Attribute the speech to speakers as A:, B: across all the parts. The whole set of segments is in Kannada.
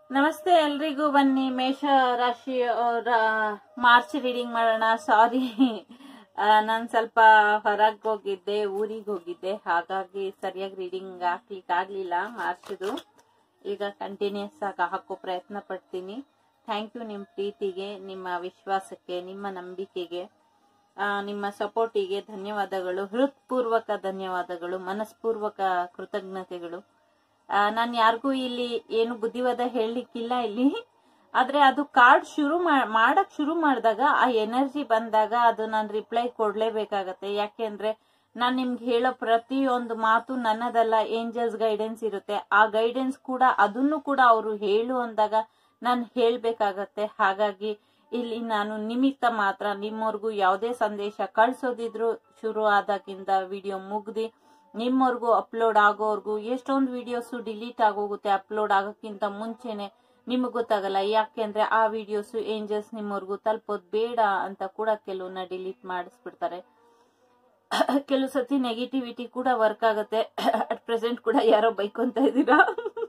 A: ನಮಸ್ತೆ ಎಲ್ರಿಗೂ. ಬನ್ನಿ ಮೇಷ ರಾಶಿ ಅವರ ಮಾರ್ಚ್ ರೀಡಿಂಗ್ ಮಾಡೋಣ. ಸಾರಿ, ನಾನು ಸ್ವಲ್ಪ ಹೊರಗೆ ಹೋಗಿದ್ದೆ, ಊರಿಗೆ ಹೋಗಿದ್ದೆ, ಹಾಗಾಗಿ ಸರಿಯಾಗಿ ರೀಡಿಂಗ್ ಹಾಕ್ಲಿಕ್ಕೆ ಆಗ್ಲಿಲ್ಲ ಮಾರ್ಚ್ದು. ಈಗ ಕಂಟಿನ್ಯೂಸ್ ಆಗಿ ಹಾಕೋ ಪ್ರಯತ್ನ ಪಡ್ತೀನಿ. ಥ್ಯಾಂಕ್ ಯು ನಿಮ್ಮ ಪ್ರೀತಿಗೆ, ನಿಮ್ಮ ವಿಶ್ವಾಸಕ್ಕೆ, ನಿಮ್ಮ ನಂಬಿಕೆಗೆ, ನಿಮ್ಮ ಸಪೋರ್ಟಿಗೆ ಧನ್ಯವಾದಗಳು. ಹೃತ್ಪೂರ್ವಕ ಧನ್ಯವಾದಗಳು, ಮನಸ್ಪೂರ್ವಕ ಕೃತಜ್ಞತೆಗಳು. ನಾನು ಯಾರಿಗೂ ಇಲ್ಲಿ ಏನು ಬುದ್ಧಿವಾದ ಹೇಳಲಿಕ್ಕಿಲ್ಲ ಇಲ್ಲಿ. ಆದ್ರೆ ಅದು ಕಾರ್ಡ್ ಮಾಡಕ್ ಶುರು ಮಾಡಿದಾಗ, ಆ ಎನರ್ಜಿ ಬಂದಾಗ ಅದು ನಾನು ರಿಪ್ಲೈ ಕೊಡ್ಲೇಬೇಕಾಗತ್ತೆ. ಯಾಕೆಂದ್ರೆ ನಾನು ನಿಮ್ಗೆ ಹೇಳೋ ಪ್ರತಿಯೊಂದು ಮಾತು ನನ್ನದಲ್ಲ, ಏಂಜಲ್ಸ್ ಗೈಡೆನ್ಸ್ ಇರುತ್ತೆ. ಆ ಗೈಡೆನ್ಸ್ ಕೂಡ ಅದನ್ನು ಕೂಡ ಅವರು ಹೇಳು ಅಂದಾಗ ನಾನು ಹೇಳ್ಬೇಕಾಗತ್ತೆ. ಹಾಗಾಗಿ ಇಲ್ಲಿ ನಾನು ನಿಮಿತ್ತ ಮಾತ್ರ. ನಿಮ್ಮವ್ರಿಗೂ ಯಾವುದೇ ಸಂದೇಶ ಕಳ್ಸೋದಿದ್ರು ಶುರು ಆದಾಗಿಂದ ವಿಡಿಯೋ ಮುಗ್ದಿ ನಿಮ್ಮವ್ರಿಗೂ ಅಪ್ಲೋಡ್ ಆಗೋರ್ಗು ಎಷ್ಟೊಂದು ವಿಡಿಯೋಸ್ ಡಿಲೀಟ್ ಆಗೋಗುತ್ತೆ. ಅಪ್ಲೋಡ್ ಆಗೋಕ್ಕಿಂತ ಮುಂಚೆನೆ ನಿಮಗ್ ಗೊತ್ತಾಗಲ್ಲ. ಯಾಕೆಂದ್ರೆ ಆ ವಿಡಿಯೋಸ್ ಏಂಜಲ್ಸ್ ನಿಮ್ಮವ್ರಿಗೂ ತಲುಪೋದ್ ಬೇಡ ಅಂತ ಕೂಡ ಕೆಲವನ್ನ ಡಿಲೀಟ್ ಮಾಡಿಸ್ಬಿಡ್ತಾರೆ. ಕೆಲವು ಸತಿ ನೆಗೆಟಿವಿಟಿ ಕೂಡ ವರ್ಕ್ ಆಗುತ್ತೆ. ಅಟ್ ಪ್ರೆಸೆಂಟ್ ಕೂಡ ಯಾರೋ ಬೈಕೊಂತ ಇದ್ದೀರಾ,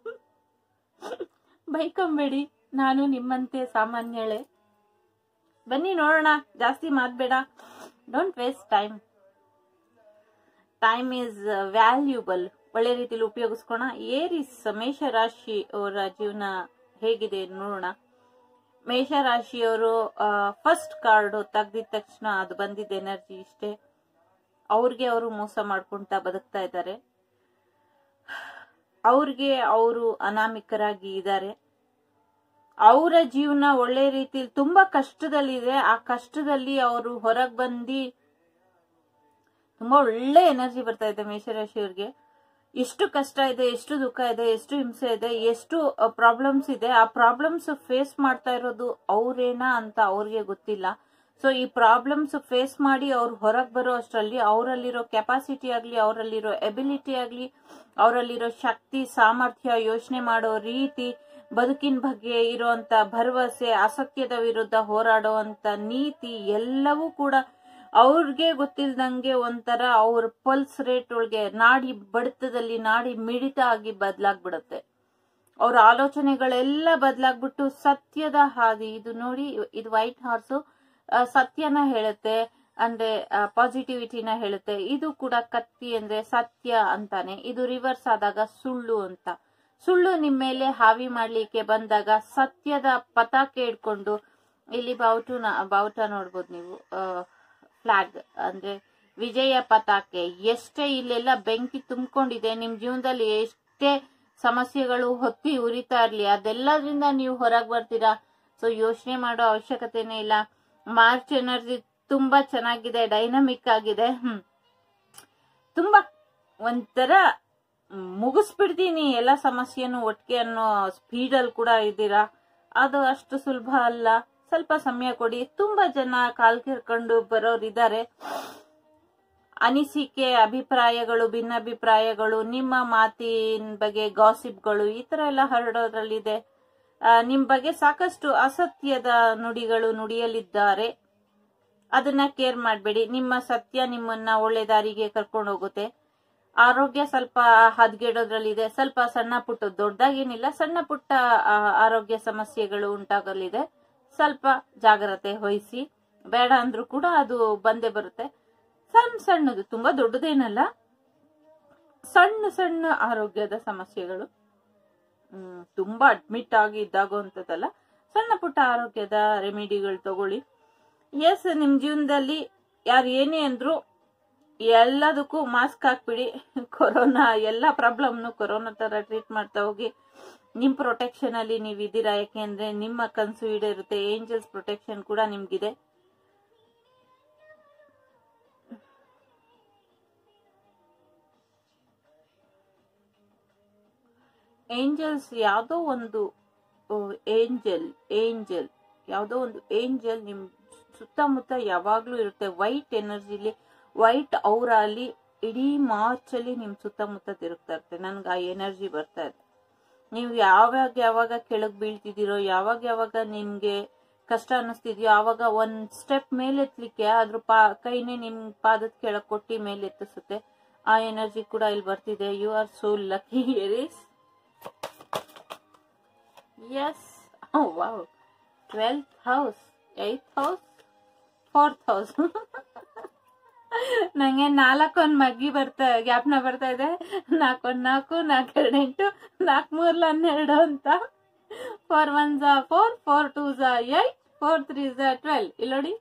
A: ಬೈಕೊಂಬೇಡಿ, ನಾನು ನಿಮ್ಮಂತೆ ಸಾಮಾನ್ಯಳೆ. ಬನ್ನಿ ನೋಡೋಣ, ಜಾಸ್ತಿ ಮಾತ್ಬೇಡ. Don't waste time. Time is valuable. ಒಳ್ಳೆ ರೀತಿಯಲ್ಲಿ ಉಪಯೋಗಿಸ್ಕೋಣ. ಏರಿಸ್ ಮೇಷರಾಶಿ ಅವರ ಜೀವನ ಹೇಗಿದೆ ನೋಡೋಣ. ಮೇಷರಾಶಿಯವರು ಫಸ್ಟ್ ಕಾರ್ಡ್ ತೆಗ್ದಿದ ತಕ್ಷಣ ಅದು ಬಂದಿದ್ದ ಎನರ್ಜಿ ಇಷ್ಟೇ. ಅವ್ರಿಗೆ ಅವರು ಮೋಸ ಮಾಡ್ಕೊಂತ ಬದುಕ್ತಾ ಇದ್ದಾರೆ. ಅವ್ರಿಗೆ ಅವರು ಅನಾಮಿಕರಾಗಿ ಇದ್ದಾರೆ. ಅವರ ಜೀವನ ಒಳ್ಳೆ ರೀತಿಯಲ್ಲಿ ತುಂಬಾ ಕಷ್ಟದಲ್ಲಿದೆ. ಆ ಕಷ್ಟದಲ್ಲಿ ಅವರು ಹೊರಗೆ ಬಂದು ತುಂಬಾ ಒಳ್ಳೆ ಎನರ್ಜಿ ಬರ್ತಾ ಇದೆ ಮೇಷರಾಶಿಯವ್ರಿಗೆ. ಎಷ್ಟು ಕಷ್ಟ ಇದೆ, ಎಷ್ಟು ದುಃಖ ಇದೆ, ಎಷ್ಟು ಹಿಂಸೆ ಇದೆ, ಎಷ್ಟು ಪ್ರಾಬ್ಲಮ್ಸ್ ಇದೆ. ಆ ಪ್ರಾಬ್ಲಮ್ಸ್ ಫೇಸ್ ಮಾಡ್ತಾ ಇರೋದು ಅವ್ರೇನಾ ಅಂತ ಅವ್ರಿಗೆ ಗೊತ್ತಿಲ್ಲ. ಸೊ ಈ ಪ್ರಾಬ್ಲಮ್ಸ್ ಫೇಸ್ ಮಾಡಿ ಅವ್ರು ಹೊರಗೆ ಬರೋ ಅಷ್ಟರಲ್ಲಿ ಅವರಲ್ಲಿರೋ ಕೆಪಾಸಿಟಿ ಆಗ್ಲಿ, ಅವರಲ್ಲಿರೋ ಎಬಿಲಿಟಿ ಆಗ್ಲಿ, ಅವರಲ್ಲಿರೋ ಶಕ್ತಿ, ಸಾಮರ್ಥ್ಯ, ಯೋಚನೆ ಮಾಡೋ ರೀತಿ, ಬದುಕಿನ ಬಗ್ಗೆ ಇರುವಂತ ಭರವಸೆ, ಅಸತ್ಯದ ವಿರುದ್ಧ ಹೋರಾಡುವಂತ ನೀತಿ ಎಲ್ಲವೂ ಕೂಡ ಅವ್ರಿಗೆ ಗೊತ್ತಿಲ್ದಂಗೆ ಒಂಥರ ಅವ್ರ ಪಲ್ಸ್ ರೇಟ್ ಒಳಗೆ ನಾಡಿ ಬಡಿತದಲ್ಲಿ ನಾಡಿ ಮಿಡಿತ ಆಗಿ ಬದಲಾಗ್ಬಿಡುತ್ತೆ. ಅವ್ರ ಆಲೋಚನೆಗಳೆಲ್ಲ ಬದಲಾಗ್ಬಿಟ್ಟು ಸತ್ಯದ ಹಾದಿ, ಇದು ನೋಡಿ, ಇದು ವೈಟ್ ಹಾರ್ಸು ಸತ್ಯನ ಹೇಳುತ್ತೆ, ಅಂದ್ರೆ ಪಾಸಿಟಿವಿಟಿನ ಹೇಳುತ್ತೆ. ಇದು ಕೂಡ ಕತ್ತಿ ಅಂದ್ರೆ ಸತ್ಯ ಅಂತಾನೆ. ಇದು ರಿವರ್ಸ್ ಆದಾಗ ಸುಳ್ಳು ಅಂತ. ಸುಳ್ಳು ನಿಮ್ಮ ಮೇಲೆ ಹಾವಿ ಮಾಡ್ಲಿಕ್ಕೆ ಬಂದಾಗ ಸತ್ಯದ ಪತಾಕೆ ಇಟ್ಕೊಂಡು, ಇಲ್ಲಿ ಬಾವುಟ ನೋಡ್ಬೋದು ನೀವು, ಫ್ಲಾಗ್ ಅಂದ್ರೆ ವಿಜಯ ಪತಾಕೆ. ಎಷ್ಟೇ ಇಲ್ಲೆಲ್ಲ ಬೆಂಕಿ ತುಂಬಿಕೊಂಡಿದೆ, ನಿಮ್ ಜೀವನದಲ್ಲಿ ಎಷ್ಟೇ ಸಮಸ್ಯೆಗಳು ಹೊತ್ತಿ ಉರಿತಾ ಇರ್ಲಿ, ಅದೆಲ್ಲದ್ರಿಂದ ನೀವು ಹೊರಗೆ ಬರ್ತೀರಾ. ಸೊ ಯೋಚನೆ ಮಾಡೋ ಅವಶ್ಯಕತೆನೇ ಇಲ್ಲ. ಮಾರ್ಚ್ ಎನರ್ಜಿ ತುಂಬಾ ಚೆನ್ನಾಗಿದೆ, ಡೈನಮಿಕ್ ಆಗಿದೆ. ತುಂಬಾ ಒಂಥರ ಮುಗಿಸ್ಬಿಡ್ತೀನಿ ಎಲ್ಲ ಸಮಸ್ಯೆನು ಒಟ್ಟಿಗೆ ಅನ್ನೋ ಸ್ಪೀಡಲ್ಲಿ ಕೂಡ ಇದ್ದೀರಾ. ಅದು ಅಷ್ಟು ಸುಲಭ ಅಲ್ಲ. ಸ್ವಲ್ಪ ಸಮಯ ಕೊಡಿ. ತುಂಬಾ ಜನ ಕಾಲ್ ಕೇರ್ಕೊಂಡು ಬರೋರಿದ್ದಾರೆ. ಅನಿಸಿಕೆ, ಅಭಿಪ್ರಾಯಗಳು, ಭಿನ್ನಾಭಿಪ್ರಾಯಗಳು, ನಿಮ್ಮ ಮಾತಿನ ಬಗ್ಗೆ ಗಾಸಿಪ್ಗಳು, ಈ ತರ ಎಲ್ಲ ಹರಡೋದ್ರಲ್ಲಿದೆ. ನಿಮ್ ಬಗ್ಗೆ ಸಾಕಷ್ಟು ಅಸತ್ಯದ ನುಡಿಗಳು ನುಡಿಯಲಿದ್ದಾರೆ. ಅದನ್ನ ಕೇರ್ ಮಾಡಬೇಡಿ. ನಿಮ್ಮ ಸತ್ಯ ನಿಮ್ಮನ್ನ ಒಳ್ಳೆ ದಾರಿಗೆ ಕರ್ಕೊಂಡು ಹೋಗುತ್ತೆ. ಆರೋಗ್ಯ ಸ್ವಲ್ಪ ಹದಗೆಡೋದ್ರಲ್ಲಿದೆ. ಸ್ವಲ್ಪ ಸಣ್ಣ ಪುಟ್ಟ, ದೊಡ್ಡದಾಗೇನಿಲ್ಲ, ಸಣ್ಣ ಪುಟ್ಟ ಆರೋಗ್ಯ ಸಮಸ್ಯೆಗಳು ಉಂಟಾಗಲಿದೆ. ಸ್ವಲ್ಪ ಜಾಗ್ರತೆ ವಹಿಸಿ. ಬೇಡ ಅಂದ್ರೂ ಕೂಡ ಅದು ಬಂದೇ ಬರುತ್ತೆ. ಸಣ್ಣದು, ತುಂಬಾ ದೊಡ್ಡದೇನಲ್ಲ, ಸಣ್ಣ ಸಣ್ಣ ಆರೋಗ್ಯದ ಸಮಸ್ಯೆಗಳು, ತುಂಬಾ ಅಡ್ಮಿಟ್ ಆಗಿ ಇದ್ದಾಗುವಂಥದ್ದಲ್ಲ, ಸಣ್ಣ ಪುಟ್ಟ ಆರೋಗ್ಯದ ರೆಮಿಡಿಗಳು ತಗೊಳ್ಳಿ. ಎಸ್, ನಿಮ್ ಜೀವನದಲ್ಲಿ ಯಾರು ಏನೇ ಅಂದ್ರು ಎಲ್ಲದಕ್ಕೂ ಮಾಸ್ಕ್ ಹಾಕ್ಬಿಡಿ. ಕೊರೋನಾ ಎಲ್ಲ ಪ್ರಾಬ್ಲಮ್ನು ಕೊರೋನಾ ತರ ಟ್ರೀಟ್ ಮಾಡ್ತಾ ಹೋಗಿ. ನಿಮ್ ಪ್ರೊಟೆಕ್ಷನ್ ಅಲ್ಲಿ ನೀವು ಇದ್ದೀರಾ. ಯಾಕೆಂದ್ರೆ ನಿಮ್ಮ ಕನ್ಸು ಈಡೇರುತ್ತೆ. ಏಂಜಲ್ಸ್ ಪ್ರೊಟೆಕ್ಷನ್ ಕೂಡ ನಿಮ್ಗಿದೆ. ಏಂಜಲ್ಸ್ ಯಾವುದೋ ಒಂದು ಏಂಜಲ್ ಯಾವುದೋ ಒಂದು ಏಂಜಲ್ ನಿಮ್ ಸುತ್ತಮುತ್ತ ಯಾವಾಗ್ಲೂ ಇರುತ್ತೆ. ವೈಟ್ ಎನರ್ಜಿಲಿ, ವೈಟ್ ಔರಾ ಅಲ್ಲಿ ಇಡೀ ಮಾರ್ಚ್ ಅಲ್ಲಿ ನಿಮ್ ಸುತ್ತಮುತ್ತ ತಿರುಗ್ತಾ ಇರುತ್ತೆ. ನನ್ಗೆ ಆ ಎನರ್ಜಿ ಬರ್ತಾ ಇದೆ. ನೀವು ಯಾವಾಗ ಕೆಳಗ್ ಬೀಳ್ತಿದ್ದೀರೋ, ಯಾವಾಗ ನಿಮ್ಗೆ ಕಷ್ಟ ಅನ್ನಿಸ್ತಿದ್ಯೋ, ಆವಾಗ ಒಂದ್ ಸ್ಟೆಪ್ ಮೇಲೆ ಎತ್ತಲಿಕ್ಕೆ ಅದ್ರ ಕೈನೇ ನಿಮ್ ಪಾದದ ಕೆಳಗ್ ಕೊಟ್ಟಿ ಮೇಲೆ ಎತ್ತಿಸುತ್ತೆ. ಆ ಎನರ್ಜಿ ಕೂಡ ಇಲ್ಲಿ ಬರ್ತಿದೆ. You are so lucky Aries. Yes. Wow. 12th house, 8th house, 4th house. ನಂಗೆ 4 ಮಗ್ಗಿ ಜ್ಞಾಪನ ಬರ್ತಾ ಇದೆ. 4 4, 4 8, 4 3 12 ಅಂತ. 4 1 4, 4 2 8, 4 3 12. ಇಲ್ಲಿ ನೋಡಿ.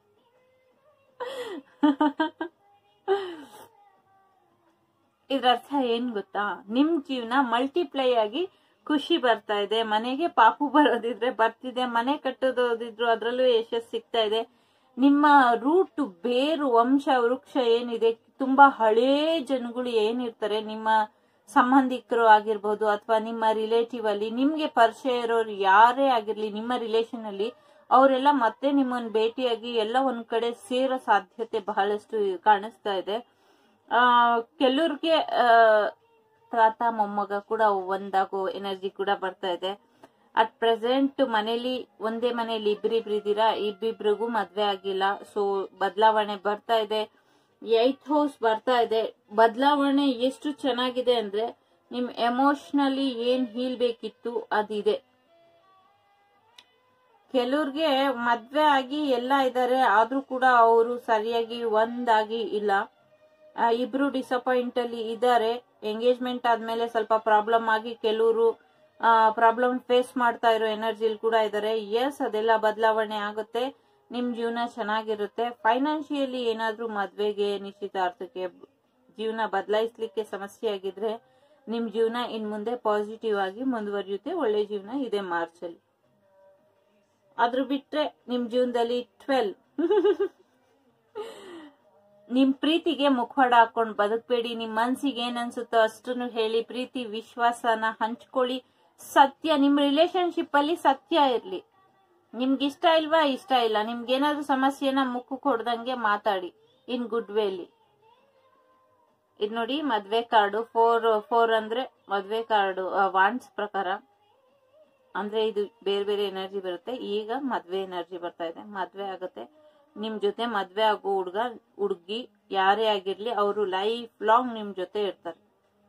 A: ಇದ್ರ ಅರ್ಥ ಏನ್ ಗೊತ್ತಾ? ನಿಮ್ ಜೀವನ ಮಲ್ಟಿಪ್ಲೈ ಆಗಿ ಖುಷಿ ಬರ್ತಾ ಇದೆ, ಮನೆಗೆ ಪಾಪು ಬರೋದಿದ್ರೆ ಬರ್ತಿದೆ, ಮನೆ ಕಟ್ಟೋದಿದ್ರು ಅದ್ರಲ್ಲೂ ಯಶಸ್ಸು ಸಿಗ್ತಾ ಇದೆ. ನಿಮ್ಮ ರೂಟ್, ಬೇರು, ವಂಶ ವೃಕ್ಷ ಏನಿದೆ, ತುಂಬಾ ಹಳೇ ಜನಗಳು ಏನಿರ್ತಾರೆ, ನಿಮ್ಮ ಸಂಬಂಧಿಕರು ಆಗಿರ್ಬೋದು ಅಥವಾ ನಿಮ್ಮ ರಿಲೇಟಿವ್ ಅಲ್ಲಿ ನಿಮ್ಗೆ ಪರಿಚಯ ಇರೋರು ಯಾರೇ ಆಗಿರ್ಲಿ, ನಿಮ್ಮ ರಿಲೇಷನ್ ಅಲ್ಲಿ ಅವರೆಲ್ಲ ಮತ್ತೆ ನಿಮ್ಮನ್ನ ಭೇಟಿಯಾಗಿ ಎಲ್ಲ ಒಂದ್ ಕಡೆ ಸೇರೋ ಸಾಧ್ಯತೆ ಬಹಳಷ್ಟು ಕಾಣಿಸ್ತಾ ಇದೆ. ಕೆಲವ್ರಿಗೆ ತಾತ ಮೊಮ್ಮಗ ಕೂಡ ಒಂದಾಗೋ ಎನರ್ಜಿ ಕೂಡ ಬರ್ತಾ ಇದೆ. ಅಟ್ ಪ್ರೆಸೆಂಟ್ ಮನೇಲಿ ಒಂದೇ ಮನೇಲಿ ಇಬ್ಬರಿದ್ದೀರಾ, ಇಬ್ಬಿಬ್ರಿಗೂ ಮದ್ವೆ ಆಗಿಲ್ಲ. ಸೊ ಬದಲಾವಣೆ ಬರ್ತಾ ಇದೆ. 8th house ಬರ್ತಾ ಇದೆ. ಬದಲಾವಣೆ ಎಷ್ಟು ಚೆನ್ನಾಗಿದೆ ಅಂದ್ರೆ ನಿಮ್ ಎಮೋಷನಲಿ ಏನ್ ಹೀಲ್ ಬೇಕಿತ್ತು ಅದಿದೆ. ಕೆಲವ್ರಿಗೆ ಮದ್ವೆ ಆಗಿ ಎಲ್ಲ ಇದಾರೆ, ಆದ್ರೂ ಕೂಡ ಅವರು ಸರಿಯಾಗಿ ಒಂದಾಗಿ ಇಲ್ಲ. ಇಬ್ರು ಡಿಸಪಾಯಿಂಟ್ ಅಲ್ಲಿ ಇದ್ದಾರೆ. ಎಂಗೇಜ್ಮೆಂಟ್ ಆದ್ಮೇಲೆ ಸ್ವಲ್ಪ ಪ್ರಾಬ್ಲಮ್ ಆಗಿ ಕೆಲವರು ಪ್ರಾಬ್ಲಮ್ ಫೇಸ್ ಮಾಡ್ತಾ ಇರೋ ಎನರ್ಜಿಲ್ ಕೂಡ ಇದ್ದಾರೆ. ಎಸ್, ಅದೆಲ್ಲ ಬದಲಾವಣೆ ಆಗುತ್ತೆ. ನಿಮ್ ಜೀವನ ಚೆನ್ನಾಗಿರುತ್ತೆ. ಫೈನಾನ್ಷಿಯಲಿ ಏನಾದ್ರೂ ಮದ್ವೆಗೆ, ನಿಶ್ಚಿತಾರ್ಥಕ್ಕೆ, ಜೀವನ ಬದಲಾಯಿಸ್ಲಿಕ್ಕೆ ಸಮಸ್ಯೆ ಆಗಿದ್ರೆ ನಿಮ್ ಜೀವನ ಇನ್ ಮುಂದೆ ಪಾಸಿಟಿವ್ ಆಗಿ ಮುಂದುವರಿಯುತ್ತೆ. ಒಳ್ಳೆ ಜೀವನ ಇದೆ ಮಾರ್ಚ್ ಅಲ್ಲಿ. ಅದ್ರ ಬಿಟ್ರೆ ನಿಮ್ ಜೀವನದಲ್ಲಿ 12 ನಿಮ್ ಪ್ರೀತಿಗೆ ಮುಖವಾಡ ಹಾಕೊಂಡ್ ಬದುಕ್ಬೇಡಿ. ನಿಮ್ ಮನ್ಸಿಗೆ ಏನ್ ಅನ್ಸುತ್ತೋ ಅಷ್ಟನ್ನು ಹೇಳಿ, ಪ್ರೀತಿ ವಿಶ್ವಾಸನ ಹಂಚ್ಕೊಳ್ಳಿ. ಸತ್ಯ, ನಿಮ್ ರಿಲೇಶನ್ಶಿಪ್ ಅಲ್ಲಿ ಸತ್ಯ ಇರ್ಲಿ. ನಿಮ್ಗೆ ಇಷ್ಟ ಇಲ್ವಾ, ಇಷ್ಟ ಇಲ್ಲ. ನಿಮ್ಗೇನಾದ್ರೂ ಸಮಸ್ಯೆನ ಮುಖಕ್ಕೆ ಹೊಡ್ದಂಗೆ ಮಾತಾಡಿ ಇನ್ ಗುಡ್ ವೇಲಿ. ಇದ್ ನೋಡಿ, ಮದ್ವೆ ಕಾರ್ಡು 4 ಅಂದ್ರೆ ಮದ್ವೆ ಕಾರ್ಡು ವಾಂಡ್ಸ್ ಪ್ರಕಾರ ಅಂದ್ರೆ ಇದು ಬೇರೆ ಬೇರೆ ಎನರ್ಜಿ ಬರುತ್ತೆ. ಈಗ ಮದ್ವೆ ಎನರ್ಜಿ ಬರ್ತಾ ಇದೆ. ಮದ್ವೆ ಆಗುತ್ತೆ. ನಿಮ್ ಜೊತೆ ಮದ್ವೆ ಆಗೋ ಹುಡುಗಿ ಯಾರೇ ಆಗಿರ್ಲಿ, ಅವರು ಲೈಫ್ ಲಾಂಗ್ ನಿಮ್ ಜೊತೆ ಇರ್ತಾರೆ.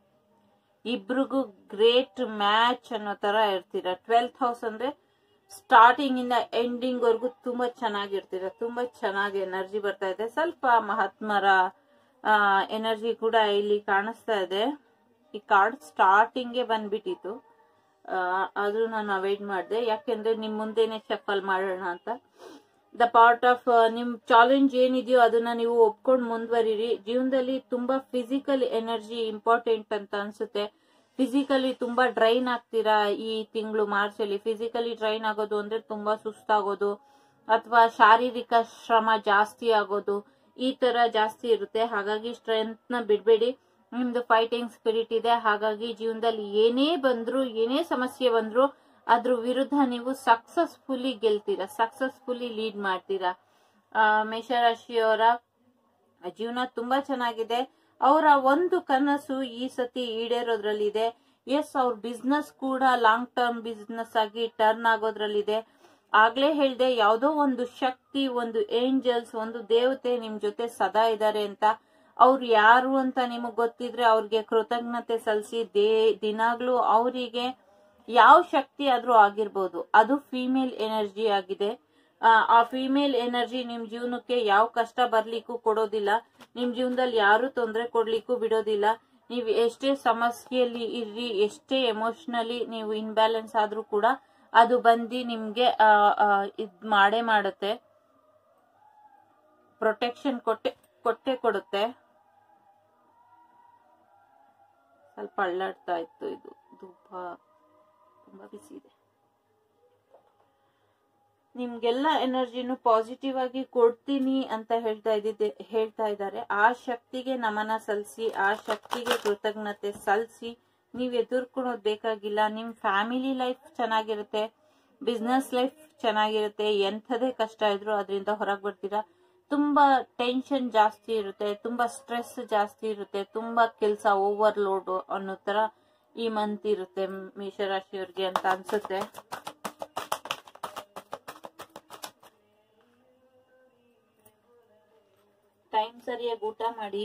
A: ಇಬ್ರಿಗೂ ಗ್ರೇಟ್ ಮ್ಯಾಚ್ ಅನ್ನೋ ತರ ಇರ್ತೀರ. 12th house ಅಂದ್ರೆ ಸ್ಟಾರ್ಟಿಂಗ್ ಇಂದ ಎಂಡಿಂಗ್ ವರ್ಗು ತುಂಬಾ ಚೆನ್ನಾಗಿರ್ತೀರ. ತುಂಬಾ ಚೆನ್ನಾಗಿ ಎನರ್ಜಿ ಬರ್ತಾ ಇದೆ. ಸ್ವಲ್ಪ ಮಹಾತ್ಮರ ಎನರ್ಜಿ ಕೂಡ ಇಲ್ಲಿ ಕಾಣಿಸ್ತಾ ಇದೆ. ಈ ಕಾರ್ಡ್ ಸ್ಟಾರ್ಟಿಂಗ್ಗೆ ಬಂದ್ಬಿಟ್ಟಿತ್ತು, ಆದ್ರೂ ನಾನು ಅವಾಯ್ಡ್ ಮಾಡಿದೆ. ಯಾಕೆಂದ್ರೆ ನಿಮ್ ಮುಂದೆನೆ ಶಫಲ್ ಮಾಡೋಣ ಅಂತ. ದ ಪಾರ್ಟ್ ಆಫ್ ನಿಮ್ ಚಾಲೆಂಜ್ ಏನಿದೆಯೋ ಅದನ್ನ ನೀವು ಒಪ್ಕೊಂಡು ಮುಂದುವರಿರಿ. ಜೀವನದಲ್ಲಿ ತುಂಬಾ ಫಿಸಿಕಲ್ ಎನರ್ಜಿ ಇಂಪಾರ್ಟೆಂಟ್ ಅಂತ ಅನ್ಸುತ್ತೆ. ಫಿಸಿಕಲಿ ತುಂಬಾ ಡ್ರೈನ್ ಆಗ್ತೀರಾ ಈ ತಿಂಗಳು ಮಾರ್ಚ್ ಅಲ್ಲಿ. ಫಿಸಿಕಲಿ ಡ್ರೈನ್ ಆಗೋದು ಅಂದ್ರೆ ತುಂಬಾ ಸುಸ್ತಾಗೋದು ಅಥವಾ ಶಾರೀರಿಕ ಶ್ರಮ ಜಾಸ್ತಿ ಆಗೋದು, ಈ ತರ ಜಾಸ್ತಿ ಇರುತ್ತೆ. ಹಾಗಾಗಿ ಸ್ಟ್ರೆಂತ್ ನ ಬಿಡ್ಬೇಡಿ. ನಿಮ್ದು ಫೈಟಿಂಗ್ ಸ್ಪಿರಿಟ್ ಇದೆ. ಹಾಗಾಗಿ ಜೀವನದಲ್ಲಿ ಏನೇ ಬಂದ್ರು, ಏನೇ ಸಮಸ್ಯೆ ಬಂದ್ರು ಅದ್ರ ವಿರುದ್ಧ ನೀವು ಸಕ್ಸಸ್ಫುಲಿ ಗೆಲ್ತೀರಾ, ಸಕ್ಸಸ್ಫುಲಿ ಲೀಡ್ ಮಾಡ್ತೀರಾ. ಮೇಷರಾಶಿಯವರ ಜೀವನ ತುಂಬಾ ಚೆನ್ನಾಗಿದೆ. ಅವರ ಒಂದು ಕನಸು ಈ ಸತಿ ಈಡೇರೋದ್ರಲ್ಲಿದೆ. ಎಸ್, ಅವ್ರ ಬಿಸ್ನೆಸ್ ಕೂಡ ಲಾಂಗ್ ಟರ್ಮ್ ಬಿಸ್ನೆಸ್ ಆಗಿ ಟರ್ನ್ ಆಗೋದ್ರಲ್ಲಿದೆ. ಆಗ್ಲೇ ಹೇಳ್ದೆ, ಯಾವ್ದೋ ಒಂದು ಶಕ್ತಿ, ಒಂದು ಏಂಜಲ್ಸ್, ಒಂದು ದೇವತೆ ನಿಮ್ ಜೊತೆ ಸದಾ ಇದ್ದಾರೆ ಅಂತ. ಅವ್ರು ಯಾರು ಅಂತ ನಿಮಗ್ ಗೊತ್ತಿದ್ರೆ ಅವ್ರಿಗೆ ಕೃತಜ್ಞತೆ ಸಲ್ಲಿಸಿ. ದಿನಾಗ್ಲೂ ಅವರಿಗೆ ಯಾವ ಶಕ್ತಿ ಆದ್ರೂ ಆಗಿರ್ಬೋದು, ಅದು ಫೀಮೇಲ್ ಎನರ್ಜಿ ಆಗಿದೆ. ಆ ಫೀಮೇಲ್ ಎನರ್ಜಿ ನಿಮ್ ಜೀವನಕ್ಕೆ ಯಾವ ಕಷ್ಟ ಬರ್ಲಿಕ್ಕೂ ಕೊಡೋದಿಲ್ಲ. ನಿಮ್ ಜೀವನದಲ್ಲಿ ಯಾರು ತೊಂದರೆ ಕೊಡ್ಲಿಕ್ಕೂ ಬಿಡೋದಿಲ್ಲ. ನೀವು ಎಷ್ಟೇ ಸಮಸ್ಯೆಯಲ್ಲಿ ಇರ್ರಿ, ಎಷ್ಟೇ ಎಮೋಷನಲಿ ನೀವು ಇನ್ಬ್ಯಾಲೆನ್ಸ್ ಆದ್ರೂ ಕೂಡ ಅದು ಬಂದು ನಿಮ್ಗೆ ಇದ್ ಮಾಡುತ್ತೆ. ಪ್ರೊಟೆಕ್ಷನ್ ಕೊಟ್ಟೆ ಕೊಡುತ್ತೆ. ಸ್ವಲ್ಪ ಅಳ್ಳಾಡ್ತಾ ಇತ್ತು. ಇದು ತುಂಬಾ ಬಿಸಿ ಇದೆ. ನಿಮ್ಗೆಲ್ಲ ಎನರ್ಜಿನು ಪಾಸಿಟಿವ್ ಆಗಿ ಕೊಡ್ತೀನಿ ಅಂತ ಹೇಳ್ತಾ ಇದ್ದಾರೆ. ಆ ಶಕ್ತಿಗೆ ನಮನ ಸಲ್ಲಿಸಿ, ಆ ಶಕ್ತಿಗೆ ಕೃತಜ್ಞತೆ ಸಲ್ಲಿಸಿ. ನೀವ್ ಎದುರ್ಕೊಳೋದ್ ಬೇಕಾಗಿಲ್ಲ. ನಿಮ್ ಫ್ಯಾಮಿಲಿ ಲೈಫ್ ಚೆನ್ನಾಗಿರುತ್ತೆ, ಬಿಸ್ನೆಸ್ ಲೈಫ್ ಚೆನ್ನಾಗಿರುತ್ತೆ. ಎಂಥದೇ ಕಷ್ಟ ಇದ್ರು ಅದರಿಂದ ಹೊರಗೆ ಬರ್ತೀರಾ. ತುಂಬಾ ಟೆನ್ಷನ್ ಜಾಸ್ತಿ ಇರುತ್ತೆ, ತುಂಬಾ ಸ್ಟ್ರೆಸ್ ಜಾಸ್ತಿ ಇರುತ್ತೆ, ತುಂಬಾ ಕೆಲಸ ಓವರ್ಲೋಡ್ ಅನ್ನೋ ತರ ಈ ಮಂತ್ ಇರುತ್ತೆ ಮೇಷರಾಶಿಯವ್ರಿಗೆ ಅಂತ ಅನ್ಸುತ್ತೆ. ಟೈಮ್ ಸರಿಯಾಗಿ ಊಟ ಮಾಡಿ.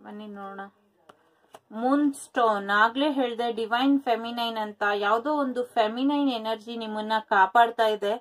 A: ಬನ್ನಿ ನೋಡೋಣ. ಮೂನ್ ಸ್ಟೋನ್ ಆಗ್ಲೇ ಹೇಳ್ದೆ, ಡಿವೈನ್ ಫೆಮಿನೈನ್ ಅಂತ. ಯಾವುದೋ ಒಂದು ಫೆಮಿನೈನ್ ಎನರ್ಜಿ ನಿಮ್ಮನ್ನ ಕಾಪಾಡ್ತಾ ಇದೆ.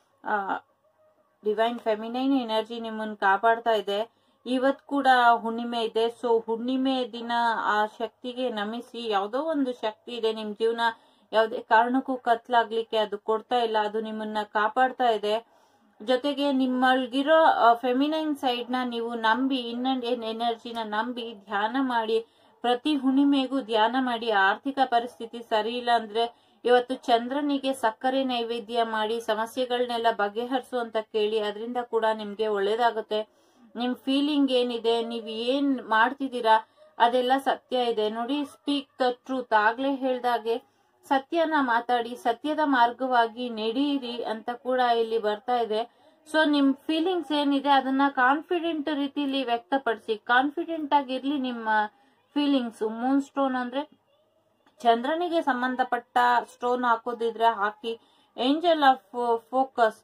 A: ಡಿವೈನ್ ಫೆಮಿನೈನ್ ಎನರ್ಜಿ ನಿಮ್ಮನ್ನ ಕಾಪಾಡ್ತಾ ಇದೆ. ಇವತ್ ಕೂಡ ಹುಣ್ಣಿಮೆ ಇದೆ. ಸೊ ಹುಣ್ಣಿಮೆ ದಿನ ಆ ಶಕ್ತಿಗೆ ನಮಿಸಿ. ಯಾವುದೋ ಒಂದು ಶಕ್ತಿ ಇದೆ ನಿಮ್ ಜೀವನ ಯಾವುದೇ ಕಾರಣಕ್ಕೂ ಕತ್ಲಾಗ್ಲಿಕ್ಕೆ ಅದು ಕೊಡ್ತಾ ಇಲ್ಲ. ಅದು ನಿಮ್ಮನ್ನ ಕಾಪಾಡ್ತಾ ಇದೆ. ಜೊತೆಗೆ ನಿಮ್ಮೊಳಗಿರೋ ಫೆಮಿನೈನ್ ಸೈಡ್ ನ ನೀವು ನಂಬಿ, ಇನ್ನೊಂದು ಎನರ್ಜಿನ ನಂಬಿ ಧ್ಯಾನ ಮಾಡಿ. ಪ್ರತಿ ಹುಣ್ಣಿಮೆಗೂ ಧ್ಯಾನ ಮಾಡಿ. ಆರ್ಥಿಕ ಪರಿಸ್ಥಿತಿ ಸರಿ ಇಲ್ಲ ಅಂದ್ರೆ ಇವತ್ತು ಚಂದ್ರನಿಗೆ ಸಕ್ಕರೆ ನೈವೇದ್ಯ ಮಾಡಿ ಸಮಸ್ಯೆಗಳನ್ನೆಲ್ಲ ಬಗೆಹರಿಸುವಂತ ಕೇಳಿ. ಅದರಿಂದ ಕೂಡ ನಿಮ್ಗೆ ಒಳ್ಳೇದಾಗುತ್ತೆ. ನಿಮ್ ಫೀಲಿಂಗ್ ಏನಿದೆ, ನೀವ್ ಏನ್ ಮಾಡ್ತಿದ್ದೀರಾ ಅದೆಲ್ಲ ಸತ್ಯ ಇದೆ ನೋಡಿ. Speak the truth. ಆಗ್ಲೇ ಹೇಳ್ದಾಗೆ ಸತ್ಯನ ಮಾತಾಡಿ, ಸತ್ಯದ ಮಾರ್ಗವಾಗಿ ನಡೆಯಿರಿ ಅಂತ ಕೂಡ ಇಲ್ಲಿ ಬರ್ತಾ ಇದೆ. ಸೊ ನಿಮ್ ಫೀಲಿಂಗ್ಸ್ ಏನಿದೆ ಅದನ್ನ ಕಾನ್ಫಿಡೆಂಟ್ ರೀತಿಲಿ ವ್ಯಕ್ತಪಡಿಸಿ. ಕಾನ್ಫಿಡೆಂಟ್ ಆಗಿರ್ಲಿ ನಿಮ್ಮ ಫೀಲಿಂಗ್ಸ್. ಮೂನ್ ಸ್ಟೋನ್ ಅಂದ್ರೆ ಚಂದ್ರನಿಗೆ ಸಂಬಂಧಪಟ್ಟ ಸ್ಟೋನ್ ಹಾಕೋದಿದ್ರೆ ಹಾಕಿ. Angel of focus.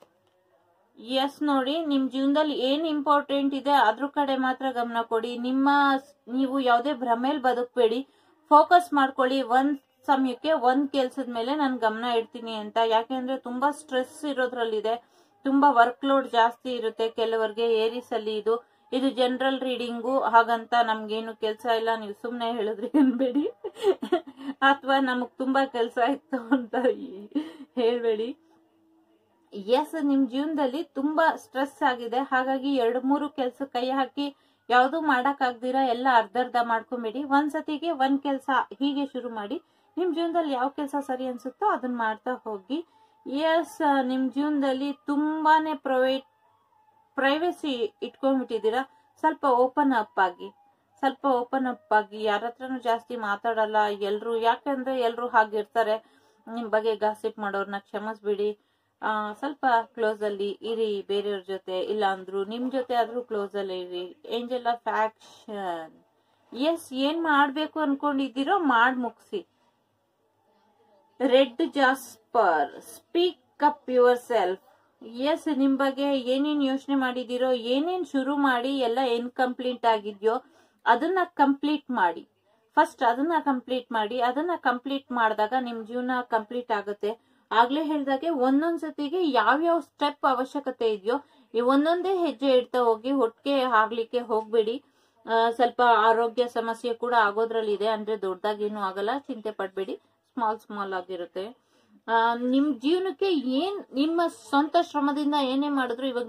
A: ಎಸ್ ನೋಡಿ, ನಿಮ್ ಜೀವನದಲ್ಲಿ ಏನ್ ಇಂಪಾರ್ಟೆಂಟ್ ಇದೆ ಅದ್ರ ಕಡೆ ಮಾತ್ರ ಗಮನ ಕೊಡಿ. ನೀವು ಯಾವುದೇ ಭ್ರಮೇಲ್ ಬದುಕಬೇಡಿ. ಫೋಕಸ್ ಮಾಡ್ಕೊಳ್ಳಿ. ಒಂದ್ ಸಮಯಕ್ಕೆ ಒಂದ್ ಕೆಲ್ಸದ ಮೇಲೆ ನಾನು ಗಮನ ಇಡ್ತೀನಿ ಅಂತ. ಯಾಕೆಂದ್ರೆ ತುಂಬಾ ಸ್ಟ್ರೆಸ್ ಇರೋದ್ರಲ್ಲಿದೆ. ತುಂಬಾ ವರ್ಕ್ ಲೋಡ್ ಜಾಸ್ತಿ ಇರುತ್ತೆ ಕೆಲವರಿಗೆ. ಏರಿಸ್ ಅಲ್ಲಿ ಇದು ಜನರಲ್ ರೀಡಿಂಗು. ಹಾಗಂತ ನಮ್ಗೇನು ಕೆಲ್ಸ ಇಲ್ಲ ನೀವು ಸುಮ್ನೆ ಹೇಳಿದ್ರಿ ಅನ್ಬೇಡಿ. ಅಥವಾ ನಮಗ್ ತುಂಬಾ ಕೆಲ್ಸ ಇತ್ತು ಅಂತ ಹೇಳ್ಬೇಡಿ. ಎಸ್, ನಿಮ್ ಜೀವನದಲ್ಲಿ ತುಂಬಾ ಸ್ಟ್ರೆಸ್ ಆಗಿದೆ. ಹಾಗಾಗಿ 2-3 ಕೆಲ್ಸ ಕೈ ಹಾಕಿ ಯಾವ್ದು ಮಾಡಕ್ ಆಗ್ದಿರಾ ಎಲ್ಲ ಅರ್ಧ ಮಾಡ್ಕೊಂಬೇಡಿ. ಒಂದ್ಸತಿಗೆ ಒಂದ್ ಕೆಲ್ಸ ಹೀಗೆ ಶುರು ಮಾಡಿ. ನಿಮ್ ಜೀವನದಲ್ಲಿ ಯಾವ ಕೆಲ್ಸ ಸರಿ ಅನ್ಸುತ್ತೋ ಅದನ್ನ ಮಾಡ್ತಾ ಹೋಗಿ. ಎಸ್, ನಿಮ್ ಜೀವನದಲ್ಲಿ ತುಂಬಾನೇ ಪ್ರೈವೇಸಿ ಇಟ್ಕೊಂಡ್ಬಿಟ್ಟಿದ್ದೀರಾ. ಸ್ವಲ್ಪ ಓಪನ್ ಅಪ್ ಆಗಿ. ಯಾರ ಹತ್ರನು ಜಾಸ್ತಿ ಮಾತಾಡಲ್ಲ ಎಲ್ರು. ಯಾಕಂದ್ರೆ ಎಲ್ರು ಹಾಗಿರ್ತಾರೆ. ನಿಮ್ ಬಗ್ಗೆ ಗಾಸಿಪ್ ಮಾಡೋರ್ನ ಕ್ಷಮಿಸ್ಬಿಡಿ. ಸ್ವಲ್ಪ ಕ್ಲೋಸ್ ಅಲ್ಲಿ ಇರಿ ಬೇರೆಯವ್ರ ಜೊತೆ. ಇಲ್ಲ ಅಂದ್ರು ನಿಮ್ ಜೊತೆ ಆದ್ರೂ ಕ್ಲೋಸ್ ಅಲ್ಲಿ ಇರಿ. Angel of action. ಎಸ್, ಏನ್ ಮಾಡ್ಬೇಕು ಅನ್ಕೊಂಡಿದ್ದೀರೋ ಮಾಡ್ ಮುಗಿಸಿ. Red jasper. Speak up yourself. Yes, ನಿಮ್ ಬಗ್ಗೆ ಏನೇನ್ ಯೋಚನೆ ಮಾಡಿದಿರೋ, ಏನೇನ್ ಶುರು ಮಾಡಿ ಎಲ್ಲ ಇನ್ಕಂಪ್ಲೀಟ್ ಆಗಿದ್ಯೋ ಅದನ್ನ ಕಂಪ್ಲೀಟ್ ಮಾಡಿ. ಫಸ್ಟ್ ಅದನ್ನ ಕಂಪ್ಲೀಟ್ ಮಾಡಿ. ಅದನ್ನ ಕಂಪ್ಲೀಟ್ ಮಾಡಿದಾಗ ನಿಮ್ ಜೀವನ ಕಂಪ್ಲೀಟ್ ಆಗುತ್ತೆ. ಆಗ್ಲೇ ಹೇಳ್ದಾಗೆ ಒಂದೊಂದ್ಸತಿಗೆ ಯಾವ್ಯಾವ ಸ್ಟೆಪ್ ಅವಶ್ಯಕತೆ ಇದೆಯೋ ಈ ಒಂದೊಂದೇ ಹೆಜ್ಜೆ ಇಡ್ತಾ ಹೋಗಿ. ಹೊಟ್ಟಿಗೆ ಆಗ್ಲಿಕ್ಕೆ ಹೋಗ್ಬೇಡಿ. ಸ್ವಲ್ಪ ಆರೋಗ್ಯ ಸಮಸ್ಯೆ ಕೂಡ ಆಗೋದ್ರಲ್ಲಿ ಇದೆ. ಅಂದ್ರೆ ದೊಡ್ಡದಾಗೇನು ಆಗಲ್ಲ, ಚಿಂತೆ ಪಡ್ಬೇಡಿ. ಸ್ಮಾಲ್ ಆಗಿರುತ್ತೆ. ನಿಮ್ ಜೀವನಕ್ಕೆ ನಿಮ್ಮ ಸ್ವಂತ ಶ್ರಮದಿಂದ ಏನೇ ಮಾಡಿದ್ರು, ಇವಾಗ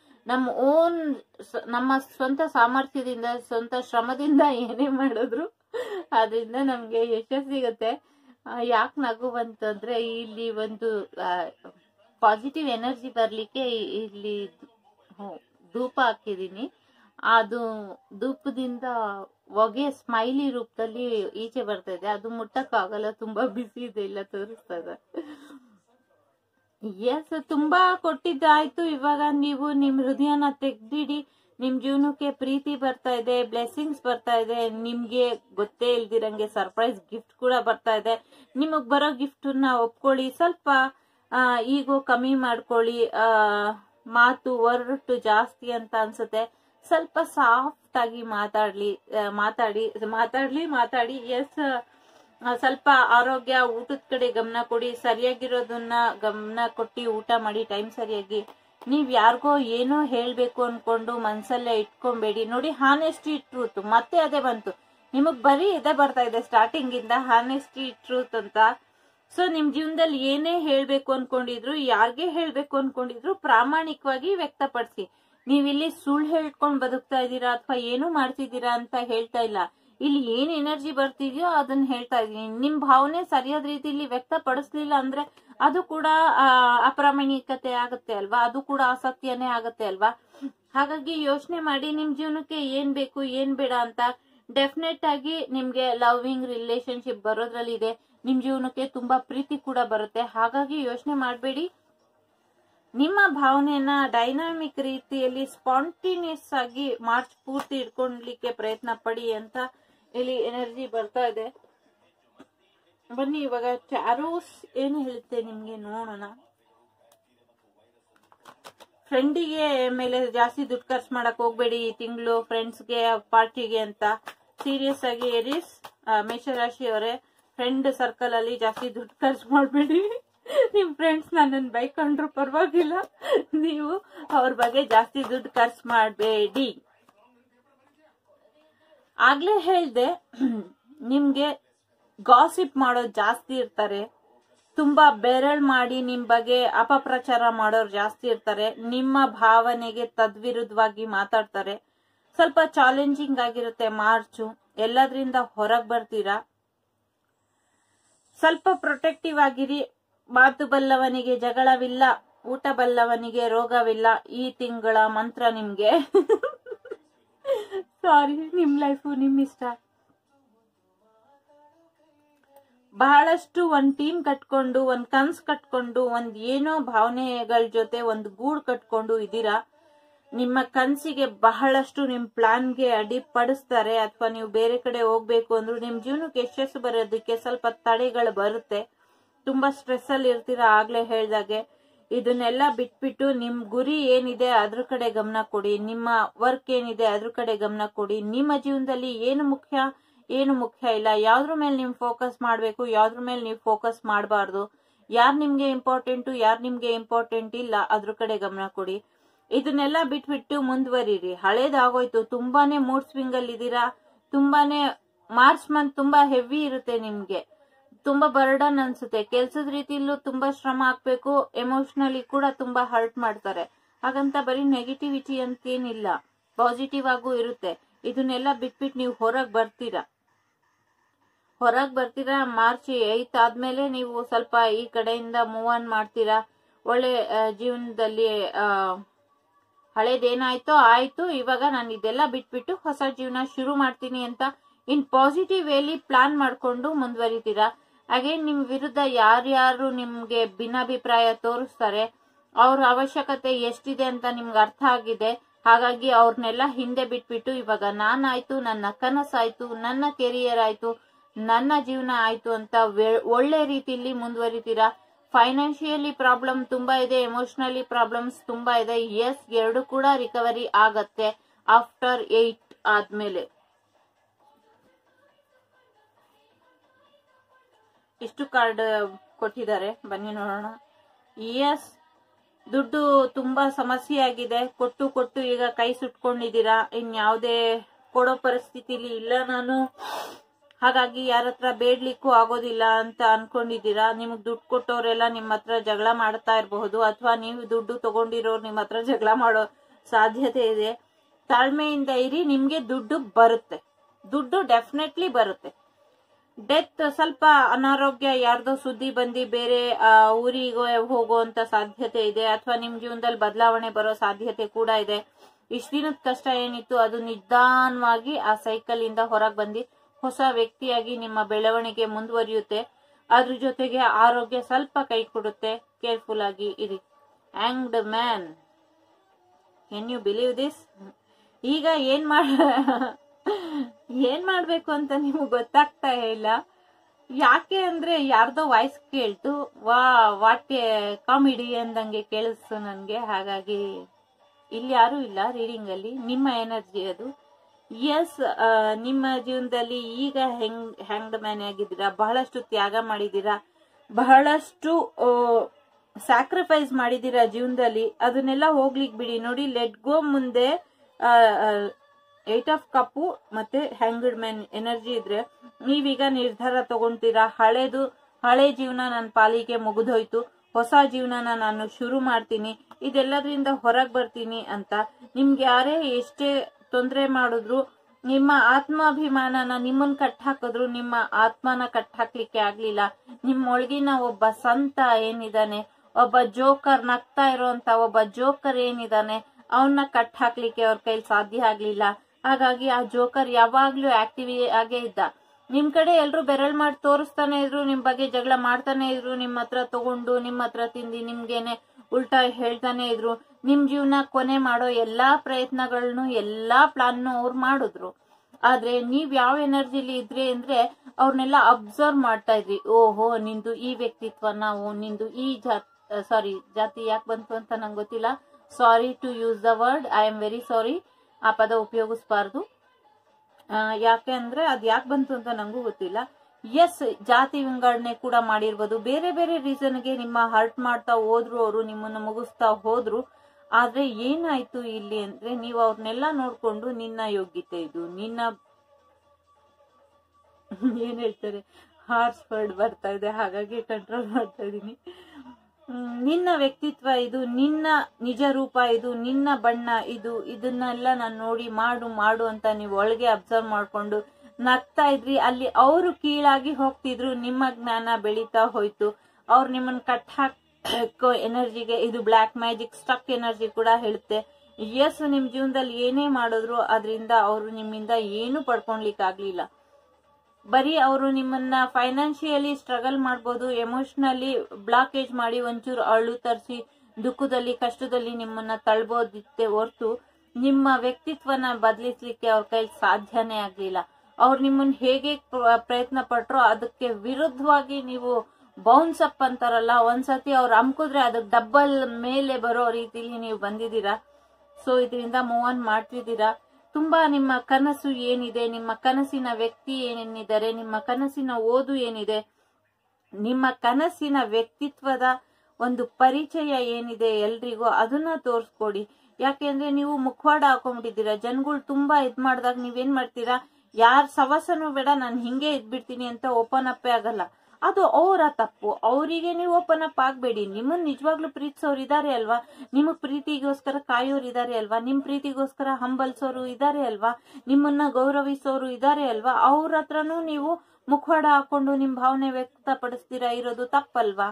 A: ನಮ್ಮ ಸ್ವಂತ ಸಾಮರ್ಥ್ಯದಿಂದ, ಸ್ವಂತ ಶ್ರಮದಿಂದ ಏನೇ ಮಾಡಿದ್ರು ಅದರಿಂದ ನಮ್ಗೆ ಯಶಸ್ಸು ಸಿಗುತ್ತೆ. ಯಾಕೆ ನಗು ಬಂತಂದ್ರೆ ಇಲ್ಲಿ ಒಂದು ಪಾಸಿಟಿವ್ ಎನರ್ಜಿ ಬರ್ಲಿಕ್ಕೆ ಇಲ್ಲಿ ಧೂಪ ಹಾಕಿದೀನಿ. ಅದು ಧೂಪದಿಂದ ಹೊಗೆ ಸ್ಮೈಲಿ ರೂಪದಲ್ಲಿ ಈಚೆ ಬರ್ತಾ ಇದೆ. ಅದು ಮುಟ್ಟಕ್ಕಾಗಲ್ಲ, ತುಂಬಾ ಬಿಸಿ ಇದೆ, ಇಲ್ಲ ತೋರಿಸ್ತಾ ಇದೆ. ಎಸ್, ತುಂಬಾ ಕೊಟ್ಟಿದ್ದಾಯ್ತು. ಇವಾಗ ನೀವು ನಿಮ್ ಹೃದಯನ ತೆಗ್ದಿಡಿ. ನಿಮ್ ಜೀವನಕ್ಕೆ ಪ್ರೀತಿ ಬರ್ತಾ ಇದೆ, ಬ್ಲೆಸ್ಸಿಂಗ್ಸ್ ಬರ್ತಾ ಇದೆ. ನಿಮ್ಗೆ ಗೊತ್ತೇ ಇಲ್ದಿರಂಗೆ ಸರ್ಪ್ರೈಸ್ ಗಿಫ್ಟ್ ಕೂಡ ಬರ್ತಾ ಇದೆ. ನಿಮಗ್ ಬರೋ ಗಿಫ್ಟ್ ನ ಒಪ್ಕೊಳ್ಳಿ. ಸ್ವಲ್ಪ ಈಗೋ ಕಮ್ಮಿ ಮಾಡ್ಕೊಳ್ಳಿ. ಮಾತು ಒರಟು ಜಾಸ್ತಿ ಅಂತ ಅನ್ಸುತ್ತೆ. ಸ್ವಲ್ಪ ಸಾಫ್ಟ್ ಆಗಿ ಮಾತಾಡಿ. ಎಸ್, ಸ್ವಲ್ಪ ಆರೋಗ್ಯ, ಊಟದ ಕಡೆ ಗಮನ ಕೊಡಿ. ಸರಿಯಾಗಿರೋದನ್ನ ಗಮನ ಕೊಟ್ಟು ಊಟ ಮಾಡಿ ಟೈಮ್ ಸರಿಯಾಗಿ. ನೀವ್ ಯಾರಿಗೋ ಏನೋ ಹೇಳ್ಬೇಕು ಅನ್ಕೊಂಡು ಮನ್ಸಲ್ಲೇ ಇಟ್ಕೊಂಬೇಡಿ. ನೋಡಿ, ಹಾನೆಸ್ಟಿ ಟ್ರೂತ್ ಮತ್ತೆ ಅದೇ ಬಂತು. ನಿಮಗ್ ಬರೀ ಇದೇ ಬರ್ತಾ ಇದೆ ಸ್ಟಾರ್ಟಿಂಗ್ ಇಂದ, ಹಾನೆಸ್ಟಿ ಟ್ರೂತ್ ಅಂತ. ಸೊ ನಿಮ್ ಜೀವನದಲ್ಲಿ ಏನೇ ಹೇಳ್ಬೇಕು ಅನ್ಕೊಂಡಿದ್ರು, ಯಾರಿಗೆ ಹೇಳ್ಬೇಕು ಅನ್ಕೊಂಡಿದ್ರು ಪ್ರಾಮಾಣಿಕವಾಗಿ ವ್ಯಕ್ತಪಡಿಸಿ. ನೀವಿಲ್ಲಿ ಸುಳ್ಳು ಹೇಳ್ಕೊಂಡ್ ಬದುಕ್ತಾ ಇದ್ದೀರಾ ಅಥವಾ ಏನು ಮಾಡ್ತಿದ್ದೀರಾ ಅಂತ ಹೇಳ್ತಾ ಇಲ್ಲ. ಇಲ್ಲಿ ಏನ್ ಎನರ್ಜಿ ಬರ್ತಿದ್ಯೋ ಅದನ್ನ ಹೇಳ್ತಾ ಇದೀನಿ. ನಿಮ್ ಭಾವನೆ ಸರಿಯಾದ ರೀತಿಯಲ್ಲಿ ವ್ಯಕ್ತಪಡಿಸ್ಲಿಲ್ಲ ಅಂದ್ರೆ ಅದು ಕೂಡ ಅಪ್ರಾಮಾಣಿಕತೆ ಆಗುತ್ತೆ ಅಲ್ವಾ, ಅದು ಕೂಡ ಅಸತ್ಯನೇ ಆಗುತ್ತೆ ಅಲ್ವಾ. ಹಾಗಾಗಿ ಯೋಚನೆ ಮಾಡಿ ನಿಮ್ ಜೀವನಕ್ಕೆ ಏನ್ ಬೇಕು ಏನ್ ಬೇಡ ಅಂತ. ಡೆಫಿನೆಟ್ ಆಗಿ ನಿಮ್ಗೆ ಲವಿಂಗ್ ರಿಲೇಶನ್ಶಿಪ್ ಬರೋದ್ರಲ್ಲಿ ಇದೆ. ನಿಮ್ ಜೀವನಕ್ಕೆ ತುಂಬಾ ಪ್ರೀತಿ ಕೂಡ ಬರುತ್ತೆ. ಹಾಗಾಗಿ ಯೋಚನೆ ಮಾಡಬೇಡಿ. ನಿಮ್ಮ ಭಾವನೆಯನ್ನ ಡೈನಾಮಿಕ್ ರೀತಿಯಲ್ಲಿ ಸ್ಪಾಂಟೇನಿಯಸ್ ಆಗಿ ಮಾರ್ಚ್ ಪೂರ್ತಿ ಇಟ್ಕೊಳ್ಲಿಕ್ಕೆ ಪ್ರಯತ್ನ ಪಡಿ ಅಂತ ಇಲ್ಲಿ ಎನರ್ಜಿ ಬರ್ತಾ ಇದೆ. ಬನ್ನಿ ಇವಾಗ ಟ್ಯಾರೋಸ್ ಏನು ಹೇಳುತ್ತೆ ನಿಮ್ಗೆ ನೋಡೋಣ. ಫ್ರೆಂಡಿಗೆ ಮೇಲೆ ಜಾಸ್ತಿ ದುಡ್ಡು ಖರ್ಚು ಮಾಡಕ್ ಹೋಗ್ಬೇಡಿ ಈ ತಿಂಗಳು, ಫ್ರೆಂಡ್ಸ್ಗೆ ಪಾರ್ಟಿಗೆ ಅಂತ. ಸೀರಿಯಸ್ ಆಗಿ ಏರೀಸ್ ಮೇಷರಾಶಿ ಅವರೇ, ಫ್ರೆಂಡ್ ಸರ್ಕಲ್ ಅಲ್ಲಿ ಜಾಸ್ತಿ ದುಡ್ಡು ಖರ್ಚು ಮಾಡಬೇಡಿ. ನಿಮ್ ಫ್ರೆಂಡ್ಸ್ ನನ್ನನ್ನು ಬೈಕೊಂಡ್ರು ಪರವಾಗಿಲ್ಲ, ನೀವು ಅವ್ರ ಬಗ್ಗೆ ಜಾಸ್ತಿ ದುಡ್ಡು ಖರ್ಚು ಮಾಡಬೇಡಿ. ಆಗ್ಲೇ ಹೇಳ್ದೆ, ನಿಮ್ಗೆ ಗಾಸಿಪ್ ಮಾಡೋದು ಜಾಸ್ತಿ ಇರ್ತಾರೆ, ತುಂಬಾ ಬೆರಳ್ ಮಾಡಿ ನಿಮ್ ಬಗ್ಗೆ ಅಪಪ್ರಚಾರ ಮಾಡೋರು ಜಾಸ್ತಿ ಇರ್ತಾರೆ, ನಿಮ್ಮ ಭಾವನೆಗೆ ತದ್ವಿರುದ್ಧವಾಗಿ ಮಾತಾಡ್ತಾರೆ. ಸ್ವಲ್ಪ ಚಾಲೆಂಜಿಂಗ್ ಆಗಿರುತ್ತೆ ಮಾರ್ಚು, ಎಲ್ಲದ್ರಿಂದ ಹೊರಗ್ ಬರ್ತೀರಾ. ಸ್ವಲ್ಪ ಪ್ರೊಟೆಕ್ಟಿವ್ ಆಗಿರಿ. ಮಾತು ಬಲ್ಲವನಿಗೆ ಜಗಳವಿಲ್ಲ, ಊಟ ಬಲ್ಲವನಿಗೆ ರೋಗವಿಲ್ಲ ಈ ತಿಂಗಳ ಮಂತ್ರ ನಿಮ್ಗೆ. ಸಾರಿ, ನಿಮ್ ಲೈಫು ನಿಮ್ ಇಷ್ಟ. ಬಹಳಷ್ಟು ಒಂದ್ ಟೀಮ್ ಕಟ್ಕೊಂಡು, ಒಂದ್ ಕನ್ಸ್ ಕಟ್ಕೊಂಡು, ಒಂದ್ ಏನೋ ಭಾವನೆಗಳ ಜೊತೆ ಒಂದ್ ಗೂಡ್ ಕಟ್ಕೊಂಡು ಇದೀರಾ. ನಿಮ್ಮ ಕನ್ಸಿಗೆ ಬಹಳಷ್ಟು ನಿಮ್ ಪ್ಲಾನ್ಗೆ ಅಡಿಪಡಿಸ್ತಾರೆ. ಅಥವಾ ನೀವು ಬೇರೆ ಕಡೆ ಹೋಗ್ಬೇಕು ಅಂದ್ರು ನಿಮ್ ಜೀವನಕ್ಕೆ ಯಶಸ್ಸು ಬರೋದಕ್ಕೆ ಸ್ವಲ್ಪ ತಡೆಗಳು ಬರುತ್ತೆ. ತುಂಬಾ ಸ್ಟ್ರೆಸ್ ಅಲ್ಲಿ ಇರ್ತೀರಾ. ಆಗ್ಲೇ ಹೇಳ್ದಾಗೆ ಇದನ್ನೆಲ್ಲ ಬಿಟ್ಬಿಟ್ಟು ನಿಮ್ ಗುರಿ ಏನಿದೆ ಅದ್ರ ಕಡೆ ಗಮನ ಕೊಡಿ. ನಿಮ್ಮ ವರ್ಕ್ ಏನಿದೆ ಅದ್ರ ಕಡೆ ಗಮನ ಕೊಡಿ. ನಿಮ್ಮ ಜೀವನದಲ್ಲಿ ಏನು ಮುಖ್ಯ ಇಲ್ಲ, ಯಾವ್ದ್ರ ಮೇಲೆ ನೀವು ಫೋಕಸ್ ಮಾಡ್ಬೇಕು, ಯಾವ್ದ್ರ ಮೇಲೆ ನೀವು ಫೋಕಸ್ ಮಾಡಬಾರ್ದು, ಯಾರ್ ನಿಮ್ಗೆ ಇಂಪಾರ್ಟೆಂಟು, ಯಾರ್ ನಿಮ್ಗೆ ಇಂಪಾರ್ಟೆಂಟ್ ಇಲ್ಲ ಅದ್ರ ಕಡೆ ಗಮನ ಕೊಡಿ. ಇದನ್ನೆಲ್ಲ ಬಿಟ್ಬಿಟ್ಟು ಮುಂದುವರಿರಿ. ಹಳೇದಾಗೋಯ್ತು. ತುಂಬಾನೇ ಮೂಡ್ ಸ್ವಿಂಗ್ ಅಲ್ಲಿ ಇದೀರಾ. ತುಂಬಾನೇ ಮಾರ್ಚ್ ಮಂತ್ ತುಂಬಾ ಹೆವಿ ಇರುತ್ತೆ. ನಿಮ್ಗೆ ತುಂಬಾ ಬರ್ಡನ್ ಅನ್ಸುತ್ತೆ. ಕೆಲ್ಸದ ರೀತಿಯಲ್ಲೂ ತುಂಬಾ ಶ್ರಮ ಹಾಕ್ಬೇಕು. ಎಮೋಷನಲಿ ಕೂಡ ತುಂಬಾ ಹರ್ಟ್ ಮಾಡ್ತಾರೆ. ಹಾಗಂತ ಬರೀ ನೆಗೆಟಿವಿಟಿ ಅಂತೇನಿಲ್ಲ, ಪಾಸಿಟಿವ್ ಆಗೂ ಇರುತ್ತೆ. ಇದನ್ನೆಲ್ಲ ಬಿಟ್ಬಿಟ್ಟು ನೀವು ಹೊರಗ್ ಬರ್ತೀರಾ. ಮಾರ್ಚ್ 8 ಆದ್ಮೇಲೆ ನೀವು ಸ್ವಲ್ಪ ಈ ಕಡೆಯಿಂದ ಮೂವ್ ಆನ್ ಮಾಡ್ತೀರಾ. ಒಳ್ಳೆ ಜೀವನದಲ್ಲಿ ಹಳೇದೇನಾಯ್ತೋ ಆಯ್ತು, ಇವಾಗ ನಾನು ಇದೆಲ್ಲ ಬಿಟ್ಬಿಟ್ಟು ಹೊಸ ಜೀವನ ಶುರು ಮಾಡ್ತೀನಿ ಅಂತ ಇನ್ ಪಾಸಿಟಿವ್ ವೇಲಿ ಪ್ಲಾನ್ ಮಾಡ್ಕೊಂಡು ಮುಂದುವರಿತೀರಾ. ಅಗೇನ್ ನಿಮ್ ವಿರುದ್ಧ ಯಾರ್ಯಾರು ನಿಮ್ಗೆ ಭಿನ್ನಾಭಿಪ್ರಾಯ ತೋರಿಸ್ತಾರೆ, ಅವ್ರ ಅವಶ್ಯಕತೆ ಎಷ್ಟಿದೆ ಅಂತ ನಿಮ್ಗೆ ಅರ್ಥ ಆಗಿದೆ. ಹಾಗಾಗಿ ಅವ್ರನ್ನೆಲ್ಲ ಹಿಂದೆ ಬಿಟ್ಬಿಟ್ಟು ಇವಾಗ ನಾನಾಯ್ತು, ನನ್ನ ಕನಸಾಯ್ತು, ನನ್ನ ಕೆರಿಯರ್ ಆಯ್ತು, ನನ್ನ ಜೀವನ ಆಯ್ತು ಅಂತ ಒಳ್ಳೆ ರೀತಿಯಲ್ಲಿ ಮುಂದುವರಿತೀರಾ. ಫೈನಾನ್ಷಿಯಲಿ ಪ್ರಾಬ್ಲಮ್ ತುಂಬಾ ಇದೆ, ಎಮೋಷನಲಿ ಪ್ರಾಬ್ಲಮ್ಸ್ ತುಂಬಾ ಇದೆ. ಎಸ್, ಎರಡು ಕೂಡ ರಿಕವರಿ ಆಗತ್ತೆ ಆಫ್ಟರ್ 8 ಆದ್ಮೇಲೆ. ಇಷ್ಟು ಕಾರ್ಡ್ ಕೊಟ್ಟಿದ್ದಾರೆ, ಬನ್ನಿ ನೋಡೋಣ. ಎಸ್, ದುಡ್ಡು ತುಂಬಾ ಸಮಸ್ಯೆ ಆಗಿದೆ. ಕೊಟ್ಟು ಈಗ ಕೈ ಸುಟ್ಕೊಂಡಿದ್ದೀರಾ. ಇನ್ಯಾವುದೇ ಕೊಡೋ ಪರಿಸ್ಥಿತಿಲಿ ಇಲ್ಲ ನಾನು, ಹಾಗಾಗಿ ಯಾರ ಹತ್ರ ಬೇಡ್ಲಿಕ್ಕೂ ಆಗೋದಿಲ್ಲ ಅಂತ ಅನ್ಕೊಂಡಿದ್ದೀರಾ. ನಿಮಗ್ ದುಡ್ಡು ಕೊಟ್ಟವರೆಲ್ಲ ನಿಮ್ಮ ಹತ್ರ ಜಗಳ ಮಾಡ್ತಾ ಇರಬಹುದು, ಅಥವಾ ನೀವು ದುಡ್ಡು ತಗೊಂಡಿರೋರು ನಿಮ್ಮ ಹತ್ರ ಜಗಳ ಮಾಡೋ ಸಾಧ್ಯತೆ ಇದೆ. ತಾಳ್ಮೆಯಿಂದ ಇರಿ, ನಿಮ್ಗೆ ದುಡ್ಡು ಬರುತ್ತೆ. ದುಡ್ಡು ಡೆಫಿನೆಟ್ಲಿ ಬರುತ್ತೆ. ಡೆತ್, ಸ್ವಲ್ಪ ಅನಾರೋಗ್ಯ, ಯಾರ್ದೋ ಸುದ್ದಿ ಬಂದು ಬೇರೆ ಊರಿಗೆ ಹೋಗುವಂತ ಸಾಧ್ಯತೆ ಇದೆ, ಅಥವಾ ನಿಮ್ ಜೀವನದಲ್ಲಿ ಬದಲಾವಣೆ ಬರೋ ಸಾಧ್ಯತೆ ಕೂಡ ಇದೆ. ಇಷ್ಟ ದಿನದ ಕಷ್ಟ ಏನಿತ್ತು ಅದು ನಿಧಾನವಾಗಿ ಆ ಸೈಕಲ್ ಇಂದ ಹೊರಗೆ ಬಂದು ಹೊಸ ವ್ಯಕ್ತಿಯಾಗಿ ನಿಮ್ಮ ಬೆಳವಣಿಗೆ ಮುಂದುವರಿಯುತ್ತೆ. ಅದ್ರ ಜೊತೆಗೆ ಆರೋಗ್ಯ ಸ್ವಲ್ಪ ಕೈ ಕೊಡುತ್ತೆ. ಕೇರ್ಫುಲ್ ಆಗಿ ಇರಿ. Hanged man, can you believe this? ಈಗ ಏನ್ ಮಾಡ್ಬೇಕು ಅಂತ ನಿಮ್ಗೆ ಗೊತ್ತಾಗ್ತಾ ಇಲ್ಲ. ಯಾಕೆ ಅಂದ್ರೆ ಯಾರ್ದೋ ವಾಯ್ಸ್ ಕೇಳ್ತು, ವಾಟ್ ಕಾಮಿಡಿ ಅಂದಂಗೆ ಕೇಳಿಸ್ತು ನನ್ಗೆ. ಹಾಗಾಗಿ ಇಲ್ಲಿ ಯಾರು ಇಲ್ಲ ರೀಡಿಂಗ್ ಅಲ್ಲಿ, ನಿಮ್ಮ ಎನರ್ಜಿ ಅದು. ಎಸ್, ನಿಮ್ಮ ಜೀವನದಲ್ಲಿ ಈಗ ಹ್ಯಾಂಗ್ಡ್ ಮ್ಯಾನ್ ಆಗಿದ್ದೀರಾ. ಬಹಳಷ್ಟು ತ್ಯಾಗ ಮಾಡಿದೀರಾ, ಬಹಳಷ್ಟು ಸ್ಯಾಕ್ರಿಫೈಸ್ ಮಾಡಿದೀರಾ ಜೀವನದಲ್ಲಿ. ಅದನ್ನೆಲ್ಲ ಹೋಗ್ಲಿಕ್ ಬಿಡಿ. ನೋಡಿ, ಲೆಟ್ ಗೋ ಮುಂದೆ 8 ಆಫ್ ಕಪ್ಪು ಮತ್ತೆ ಹ್ಯಾಂಗ್ಡ್ ಮ್ಯಾನ್ ಎನರ್ಜಿ ಇದ್ರೆ ನೀವೀಗ ನಿರ್ಧಾರ ತಗೊಂತೀರಾ. ಹಳೆ ಜೀವನ ನನ್ನ ಪಾಲಿಗೆ ಮುಗಿದೋಯ್ತು, ಹೊಸ ಜೀವನನ ನಾನು ಶುರು ಮಾಡ್ತೀನಿ, ಇದೆಲ್ಲದ್ರಿಂದ ಹೊರಗ್ ಬರ್ತೀನಿ ಅಂತ. ನಿಮ್ಗೆ ಯಾರೇ ಎಷ್ಟೇ ತೊಂದರೆ ಮಾಡಿದ್ರು, ನಿಮ್ಮ ಆತ್ಮಾಭಿಮಾನನ ನಿಮ್ಮನ್ ಕಟ್ ಹಾಕಿದ್ರು, ನಿಮ್ಮ ಆತ್ಮನ ಕಟ್ ಹಾಕ್ಲಿಕ್ಕೆ ಆಗ್ಲಿಲ್ಲ. ನಿಮ್ಮೊಳಗಿನ ಒಬ್ಬ ಸಂತ ಏನಿದಾನೆ, ಒಬ್ಬ ಜೋಕರ್, ನಗ್ತಾ ಇರೋಂತ ಒಬ್ಬ ಜೋಕರ್ ಏನಿದಾನೆ, ಅವನ್ನ ಕಟ್ ಹಾಕ್ಲಿಕ್ಕೆ ಅವ್ರ ಕೈಲಿ ಸಾಧ್ಯ ಆಗ್ಲಿಲ್ಲ. ಹಾಗಾಗಿ ಆ ಜೋಕರ್ ಯಾವಾಗ್ಲೂ ಆಕ್ಟಿವ್ ಆಗೇ ಇದ್ದ. ನಿಮ್ ಕಡೆ ಎಲ್ರು ಬೆರಳ್ ಮಾಡಿ ತೋರಿಸ್ತಾನೆ ಇದ್ರು, ನಿಮ್ ಬಗ್ಗೆ ಜಗಳ ಮಾಡ್ತಾನೆ ಇದ್ರು, ನಿಮ್ ಹತ್ರ ತಗೊಂಡು, ನಿಮ್ ಹತ್ರ ತಿಂದಿ, ನಿಮ್ಗೇನೆ ಉಲ್ಟಾ ಹೇಳ್ತಾನೆ ಇದ್ರು. ನಿಮ್ ಜೀವನ ಕೊನೆ ಮಾಡೋ ಎಲ್ಲಾ ಪ್ರಯತ್ನಗಳನ್ನು, ಎಲ್ಲಾ ಪ್ಲಾನ್ ಅವ್ರು ಮಾಡಿದ್ರು. ಆದ್ರೆ ನೀವ್ ಯಾವ ಎನರ್ಜಿಲಿ ಇದ್ರಿ ಅಂದ್ರೆ ಅವ್ರನ್ನೆಲ್ಲ ಅಬ್ಸರ್ವ್ ಮಾಡ್ತಾ ಇದ್ರಿ. ಓಹೋ, ನಿಂದು ಈ ವ್ಯಕ್ತಿತ್ವ, ನಾವು ನಿಂದು ಈ ಜಾತಿ ಯಾಕೆ ಬಂತು ಅಂತ ನಂಗೆ ಗೊತ್ತಿಲ್ಲ, sorry to use the word, I am very sorry, ಆ ಪದ ಉಪಯೋಗಿಸಬಾರ್ದು. ಯಾಕೆ ಅಂದ್ರೆ ಅದ್ ಯಾಕೆ ಬಂತು ಅಂತ ನಂಗೂ ಗೊತ್ತಿಲ್ಲ. ಎಸ್, ಜಾತಿ ವಿಂಗಡಣೆ ಕೂಡ ಮಾಡಿರ್ಬೋದು, ಬೇರೆ ಬೇರೆ ರೀಸನ್ಗೆ ನಿಮ್ಮ ಹರ್ಟ್ ಮಾಡ್ತಾ ಹೋದ್ರು, ಅವರು ನಿಮ್ಮನ್ನ ಮುಗಿಸ್ತಾ ಹೋದ್ರು. ಆದ್ರೆ ಏನಾಯ್ತು ಇಲ್ಲಿ ಅಂದ್ರೆ, ನೀವು ಅವ್ರನ್ನೆಲ್ಲ ನೋಡ್ಕೊಂಡು ನಿನ್ನ ಯೋಗ್ಯತೆ ಇದು, ನಿನ್ನ ಏನ್ ಹೇಳ್ತಾರೆ, ಹಾರ್ಸ್ ವರ್ಡ್ ಬರ್ತಾ ಇದೆ, ಹಾಗಾಗಿ ಕಂಟ್ರೋಲ್ ಮಾಡ್ತಾ ಇದೀನಿ. ನಿನ್ನ ವ್ಯಕ್ತಿತ್ವ ಇದು, ನಿನ್ನ ನಿಜ ರೂಪ ಇದು, ನಿನ್ನ ಬಣ್ಣ ಇದು, ಇದನ್ನೆಲ್ಲ ನಾನು ನೋಡಿ ಮಾಡು ಅಂತ ನೀವು ಒಳಗೆ ಅಬ್ಸರ್ವ್ ಮಾಡ್ಕೊಂಡು ನಗ್ತಾ ಇದ್ರಿ. ಅಲ್ಲಿ ಅವರು ಕೀಳಾಗಿ ಹೋಗ್ತಿದ್ರು, ನಿಮ್ಮ ಜ್ಞಾನ ಬೆಳೀತಾ ಹೋಯ್ತು. ಅವ್ರು ನಿಮ್ಮನ್ನ ಕಟ್ ಹಾಕೋ ಎನರ್ಜಿಗೆ ಇದು ಬ್ಲಾಕ್ ಮ್ಯಾಜಿಕ್ ಸ್ಟಕ್ ಎನರ್ಜಿ ಕೂಡ ಹೇಳುತ್ತೆ. ಎಸ್, ನಿಮ್ ಜೀವನದಲ್ಲಿ ಏನೇ ಮಾಡಿದ್ರು ಅದರಿಂದ ಅವರು ನಿಮ್ಮಿಂದ ಏನು ಪಡ್ಕೊಳ್ಲಿಕ್ಕೆ ಆಗ್ಲಿಲ್ಲ. ಬರೀ ಅವರು ನಿಮ್ಮನ್ನ ಫೈನಾನ್ಷಿಯಲಿ ಸ್ಟ್ರಗಲ್ ಮಾಡ್ಬೋದು, ಎಮೋಷನಲಿ ಬ್ಲಾಕೇಜ್ ಮಾಡಿ ಒಂಚೂರು ಅಳು ತರಿಸಿ ದುಃಖದಲ್ಲಿ ಕಷ್ಟದಲ್ಲಿ ನಿಮ್ಮನ್ನ ತಳ್ಬೋದಿತ್ತೆ ಹೊರತು ನಿಮ್ಮ ವ್ಯಕ್ತಿತ್ವನ ಬದಲಿಸ್ಲಿಕ್ಕೆ ಅವ್ರ ಕೈ ಸಾಧ್ಯನೇ ಆಗ್ಲಿಲ್ಲ. ಅವ್ರು ನಿಮ್ಮನ್ನ ಹೇಗೆ ಪ್ರಯತ್ನ ಪಟ್ರೋ ಅದಕ್ಕೆ ವಿರುದ್ಧವಾಗಿ ನೀವು ಬೌನ್ಸ್ ಅಪ್ ಅಂತಾರಲ್ಲ, ಒಂದ್ಸತಿ ಅವ್ರು ಅಮ್ಕಿದ್ರೆ ಅದಕ್ಕೆ ಡಬ್ಬಲ್ ಮೇಲೆ ಬರೋ ರೀತಿಲಿ ನೀವು ಬಂದಿದ್ದೀರಾ. ಸೊ ಇದರಿಂದ ಮೂವ್ ಆನ್ ಮಾಡ್ತಿದ್ದೀರಾ. ತುಂಬಾ ನಿಮ್ಮ ಕನಸು ಏನಿದೆ, ನಿಮ್ಮ ಕನಸಿನ ವ್ಯಕ್ತಿ ಏನೇನಿದ್ದಾರೆ, ನಿಮ್ಮ ಕನಸಿನ ಓದು ಏನಿದೆ, ನಿಮ್ಮ ಕನಸಿನ ವ್ಯಕ್ತಿತ್ವದ ಒಂದು ಪರಿಚಯ ಏನಿದೆ ಎಲ್ರಿಗೂ ಅದನ್ನ ತೋರಿಸ್ಕೊಡಿ. ಯಾಕೆಂದ್ರೆ ನೀವು ಮುಖವಾಡ ಹಾಕೊಂಡ್ಬಿಟ್ಟಿದ್ದೀರಾ. ಜನಗಳು ತುಂಬಾ ಇದ್ ಮಾಡಿದಾಗ ನೀವೇನ್ ಮಾಡ್ತೀರಾ, ಯಾರ ಸವಸನೂ ಬೇಡ, ನಾನು ಹಿಂಗೆ ಇದ್ಬಿಡ್ತೀನಿ ಅಂತ ಓಪನ್ ಅಪ್ಪೇ ಆಗಲ್ಲ. ಅದು ಅವರ ತಪ್ಪು. ಅವರಿಗೆ ನೀವು ಓಪನ್ ಅಪ್ ಆಗ್ಬೇಡಿ. ನಿಮ್ಮನ್ನ ನಿಜವಾಗ್ಲೂ ಪ್ರೀತಿಸೋರು ಇದಾರೆ ಅಲ್ವಾ, ನಿಮಗ್ ಪ್ರೀತಿಗೋಸ್ಕರ ಕಾಯೋರು ಇದಾರೆ ಅಲ್ವಾ, ನಿಮ್ ಪ್ರೀತಿಗೋಸ್ಕರ ಹಂಬಲ್ಸೋರು ಇದಾರೆ ಅಲ್ವಾ, ನಿಮ್ಮನ್ನ ಗೌರವಿಸೋರು ಇದಾರೆ ಅಲ್ವಾ, ಅವ್ರ ಹತ್ರನೂ ನೀವು ಮುಖವಾಡ ಹಾಕೊಂಡು ನಿಮ್ ಭಾವನೆ ವ್ಯಕ್ತಪಡಿಸ್ತೀರಾ ಇರೋದು ತಪ್ಪಲ್ವಾ?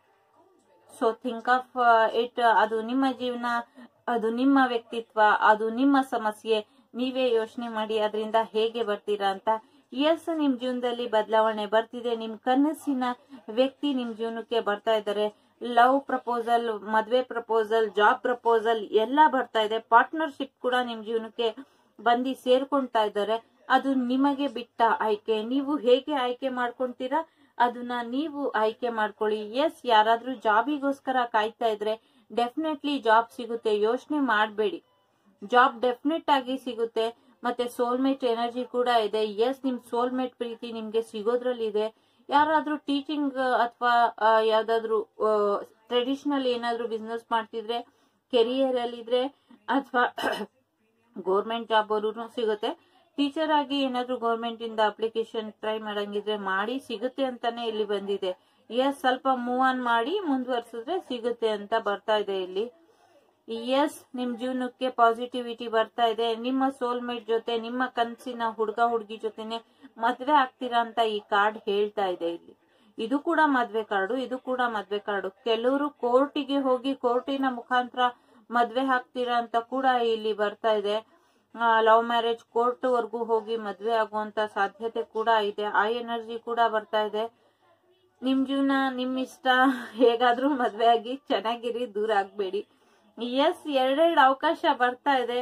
A: So think of it. ಅದು ನಿಮ್ಮ ಜೀವನ, ಅದು ನಿಮ್ಮ ವ್ಯಕ್ತಿತ್ವ, ಅದು ನಿಮ್ಮ ಸಮಸ್ಯೆ. ನೀವೇ ಯೋಚನೆ ಮಾಡಿ ಅದರಿಂದ ಹೇಗೆ ಬರ್ತೀರಾ ಅಂತ. ಎಸ್, ನಿಮ್ ಜೀವನದಲ್ಲಿ ಬದಲಾವಣೆ ಬರ್ತಿದೆ. ನಿಮ್ ಕನಸಿನ ವ್ಯಕ್ತಿ ನಿಮ್ ಜೀವನಕ್ಕೆ ಬರ್ತಾ ಇದ್ದಾರೆ. ಲವ್ ಪ್ರಪೋಸಲ್, ಮದ್ವೆ ಪ್ರಪೋಸಲ್, ಜಾಬ್ ಪ್ರಪೋಸಲ್ ಎಲ್ಲ ಬರ್ತಾ ಇದೆ. ಪಾರ್ಟ್ನರ್ಶಿಪ್ ಕೂಡ ನಿಮ್ ಜೀವನಕ್ಕೆ ಬಂದು ಸೇರ್ಕೊಂತಾ ಇದ್ದಾರೆ. ಅದು ನಿಮಗೆ ಬಿಟ್ಟ ಆಯ್ಕೆ. ನೀವು ಹೇಗೆ ಆಯ್ಕೆ ಮಾಡ್ಕೊಂತೀರಾ ಅದನ್ನ ನೀವು ಆಯ್ಕೆ ಮಾಡ್ಕೊಳ್ಳಿ. ಎಸ್, ಯಾರಾದ್ರೂ ಜಾಬಿಗೋಸ್ಕರ ಕಾಯ್ತಾ ಇದ್ರೆ ಡೆಫಿನೆಟ್ಲಿ ಜಾಬ್ ಸಿಗುತ್ತೆ, ಯೋಚನೆ ಮಾಡಬೇಡಿ. ಜಾಬ್ ಡೆಫಿನೆಟ್ ಆಗಿ ಸಿಗುತ್ತೆ. ಮತ್ತೆ ಸೋಲ್ಮೇಟ್ ಎನರ್ಜಿ ಕೂಡ ಇದೆ. ಎಸ್, ನಿಮ್ ಸೋಲ್ಮೇಟ್ ಪ್ರೀತಿ ನಿಮ್ಗೆ ಸಿಗೋದ್ರಲ್ಲಿ ಇದೆ. ಯಾರಾದ್ರೂ ಟೀಚಿಂಗ್ ಅಥವಾ ಯಾವ್ದಾದ್ರು ಟ್ರೆಡಿಷನಲ್ ಏನಾದ್ರು ಬಿಸ್ನೆಸ್ ಮಾಡ್ತಿದ್ರೆ, ಕೆರಿಯರ್ ಅಲ್ಲಿ ಇದ್ರೆ, ಅಥವಾ ಗೌರ್ಮೆಂಟ್ ಜಾಬ್ ಅವರು ಸಿಗುತ್ತೆ. ಟೀಚರ್ ಆಗಿ ಏನಾದ್ರು ಗೌರ್ಮೆಂಟ್ ಇಂದ ಅಪ್ಲಿಕೇಶನ್ ಟ್ರೈ ಮಾಡಂಗಿದ್ರೆ ಮಾಡಿ, ಸಿಗುತ್ತೆ ಅಂತಾನೆ ಇಲ್ಲಿ ಬಂದಿದೆ. ಎಸ್, ಸ್ವಲ್ಪ ಮೂವ್ ಆನ್ ಮಾಡಿ ಮುಂದುವರ್ಸಿದ್ರೆ ಸಿಗುತ್ತೆ ಅಂತ ಬರ್ತಾ ಇದೆ ಇಲ್ಲಿ. ಎಸ್, ನಿಮ್ ಜೀವನಕ್ಕೆ ಪಾಸಿಟಿವಿಟಿ ಬರ್ತಾ ಇದೆ. ನಿಮ್ಮ ಸೋಲ್ಮೇಟ್ ಜೊತೆ, ನಿಮ್ಮ ಕನಸಿನ ಹುಡುಗ ಹುಡುಗಿ ಜೊತೆನೆ ಮದ್ವೆ ಆಗ್ತೀರಾ ಅಂತ ಈ ಕಾರ್ಡ್ ಹೇಳ್ತಾ ಇದೆ ಇಲ್ಲಿ. ಇದು ಕೂಡ ಮದ್ವೆ ಕಾರ್ಡು, ಇದು ಕೂಡ ಮದ್ವೆ ಕಾರ್ಡು. ಕೆಲವರು ಕೋರ್ಟಿಗೆ ಹೋಗಿ ಕೋರ್ಟಿನ ಮುಖಾಂತರ ಮದ್ವೆ ಹಾಕ್ತೀರಾ ಅಂತ ಕೂಡ ಇಲ್ಲಿ ಬರ್ತಾ ಇದೆ. ಲವ್ ಮ್ಯಾರೇಜ್ ಕೋರ್ಟ್ ವರ್ಗೂ ಹೋಗಿ ಮದ್ವೆ ಆಗುವಂತ ಸಾಧ್ಯತೆ ಕೂಡ ಇದೆ. ಆ ಎನರ್ಜಿ ಕೂಡ ಬರ್ತಾ ಇದೆ. ನಿಮ್ ಜೀವನ ನಿಮ್ ಇಷ್ಟ, ಹೇಗಾದ್ರೂ ಮದ್ವೆ ಆಗಿ ಚೆನ್ನಾಗಿರಿ, ದೂರ ಆಗ್ಬೇಡಿ. ಎಸ್, ಎರಡೆರಡು ಅವಕಾಶ ಬರ್ತಾ ಇದೆ.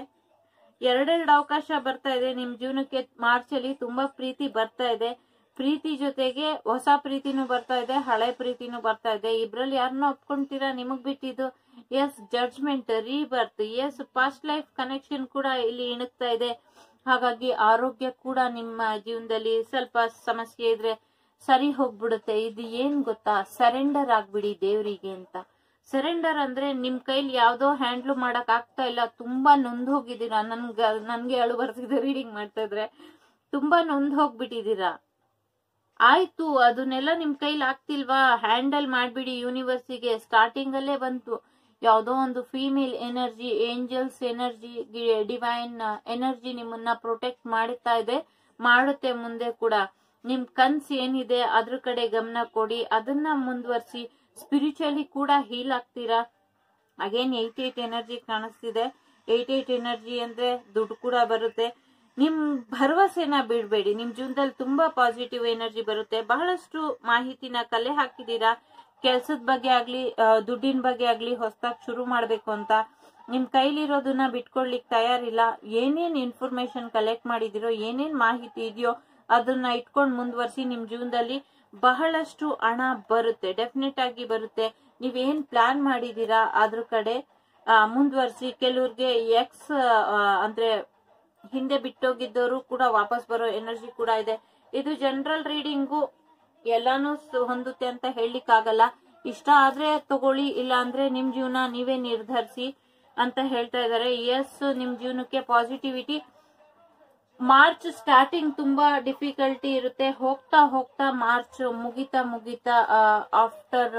A: ನಿಮ್ ಜೀವನಕ್ಕೆ ಮಾರ್ಚ್ ಅಲ್ಲಿ ತುಂಬಾ ಪ್ರೀತಿ ಬರ್ತಾ ಇದೆ. ಪ್ರೀತಿ ಜೊತೆಗೆ ಹೊಸ ಪ್ರೀತಿನೂ ಬರ್ತಾ ಇದೆ, ಹಳೆ ಪ್ರೀತಿನೂ ಬರ್ತಾ ಇದೆ. ಇಬ್ರಲ್ಲಿ ಯಾರನ್ನ ಒಪ್ಕೊಂತೀರಾ ನಿಮಗ್ ಬಿಟ್ಟಿದ್ದು. Yes, judgement, rebirth. Yes, past life connection ಕೂಡ ಇಲ್ಲಿ ಇಣುಕ್ತಾ ಇದೆ. ಹಾಗಾಗಿ ಆರೋಗ್ಯ ಕೂಡ ನಿಮ್ಮ ಜೀವನದಲ್ಲಿ ಸ್ವಲ್ಪ ಸಮಸ್ಯೆ ಇದ್ರೆ ಸರಿ ಹೋಗ್ಬಿಡುತ್ತೆ. ಇದು ಏನ್ ಗೊತ್ತಾ, ಸರೆಂಡರ್ ಆಗ್ಬಿಡಿ ದೇವರಿಗೆ ಅಂತ. ಸರೆಂಡರ್ ಅಂದ್ರೆ ನಿಮ್ ಕೈಲಿ ಯಾವ್ದೋ ಹ್ಯಾಂಡ್ಲ್ ಮಾಡಕ್ ಆಗ್ತಾ ಇಲ್ಲ, ತುಂಬಾ ನೊಂದ್ ಹೋಗಿದ್ದೀರಾ. ನನ್ಗೆ ಅಳು ಬರ್ತಿದೆ ರೀಡಿಂಗ್ ಮಾಡ್ತಾ ಇದ್ರೆ. ತುಂಬಾ ನೊಂದ್ ಹೋಗ್ಬಿಟ್ಟಿದೀರಾ. ಆಯ್ತು, ಅದನ್ನೆಲ್ಲ ನಿಮ್ ಕೈಲಿ ಆಗ್ತಿಲ್ವಾ, ಹ್ಯಾಂಡಲ್ ಮಾಡ್ಬಿಡಿ. ಯೂನಿವರ್ಸಿಗೆ ಸ್ಟಾರ್ಟಿಂಗ್ ಅಲ್ಲೇ ಬಂತು ಯಾವ್ದೋ ಒಂದು female energy, angels energy, divine energy ನಿಮ್ಮನ್ನ ಪ್ರೊಟೆಕ್ಟ್ ಮಾಡ್ತಾ ಇದೆ, ಮಾಡುತ್ತೆ ಮುಂದೆ ಕೂಡ. ನಿಮ್ ಕನ್ಸ್ ಏನಿದೆ ಅದ್ರ ಕಡೆ ಗಮನ ಕೊಡಿ, ಅದನ್ನ ಮುಂದುವರಿಸಿ. ಸ್ಪಿರಿಚುವಲಿ ಕೂಡ ಹೀಲ್ ಆಗ್ತೀರಾ. ಅಗೇನ್ 88 ಎನರ್ಜಿ ಕಾಣಿಸ್ತಿದೆ. 88 ಎನರ್ಜಿ ಅಂದ್ರೆ ದುಡ್ಡು ಕೂಡ ಬರುತ್ತೆ. ನಿಮ್ ಭರವಸೆನ ಬಿಡ್ಬೇಡಿ. ನಿಮ್ ಜೀವನದಲ್ಲಿ ತುಂಬಾ ಪಾಸಿಟಿವ್ ಎನರ್ಜಿ ಬರುತ್ತೆ. ಬಹಳಷ್ಟು ಮಾಹಿತಿನ ಕಲೆ ಹಾಕಿದೀರಾ. ಕೆಲ್ಸದ ಬಗ್ಗೆ ಆಗ್ಲಿ, ದುಡ್ಡಿನ ಬಗ್ಗೆ ಆಗ್ಲಿ, ಹೊಸದಾಗಿ ಶುರು ಮಾಡ್ಬೇಕು ಅಂತ ನಿಮ್ ಕೈಲಿರೋದನ್ನ ಬಿಟ್ಕೊಡ್ಲಿಕ್ ತಯಾರಿಲ್ಲ. ಏನೇನ್ ಇನ್ಫಾರ್ಮೇಶನ್ ಕಲೆಕ್ಟ್ ಮಾಡಿದಿರೋ, ಏನೇನ್ ಮಾಹಿತಿ ಇದೆಯೋ ಅದನ್ನ ಇಟ್ಕೊಂಡ್ ಮುಂದುವರಿಸಿ. ನಿಮ್ ಜೀವನದಲ್ಲಿ ಬಹಳಷ್ಟು ಹಣ ಬರುತ್ತೆ, ಡೆಫಿನೆಟ್ ಆಗಿ ಬರುತ್ತೆ. ನೀವೇನ್ ಪ್ಲಾನ್ ಮಾಡಿದೀರಾ ಅದ್ರ ಕಡೆ ಮುಂದುವರಿಸಿ. ಕೆಲವ್ರಿಗೆ ಎಕ್ಸ್ ಅಂದ್ರೆ ಹಿಂದೆ ಬಿಟ್ಟೋಗಿದ್ದವರು ಕೂಡ ವಾಪಸ್ ಬರೋ ಎನರ್ಜಿ ಕೂಡ ಇದೆ. ಇದು ಜನರಲ್ ರೀಡಿಂಗು, ಎಲ್ಲಾನು ಹೊಂದುತ್ತೆ ಅಂತ ಹೇಳಲಿಕ್ಕಾಗಲ್ಲ. ಇಷ್ಟ ಆದ್ರೆ ತಗೊಳ್ಳಿ, ಇಲ್ಲ ಅಂದ್ರೆ ನಿಮ್ ಜೀವನ ನೀವೇ ನಿರ್ಧರಿಸಿ ಅಂತ ಹೇಳ್ತಾ ಇದ್ದಾರೆ. ಎಸ್, ನಿಮ್ ಜೀವನಕ್ಕೆ ಪಾಸಿಟಿವಿಟಿ. ಮಾರ್ಚ್ ಸ್ಟಾರ್ಟಿಂಗ್ ತುಂಬಾ ಡಿಫಿಕಲ್ಟಿ ಇರುತ್ತೆ. ಹೋಗ್ತಾ ಹೋಗ್ತಾ ಮಾರ್ಚ್ ಮುಗಿತಾ ಆಫ್ಟರ್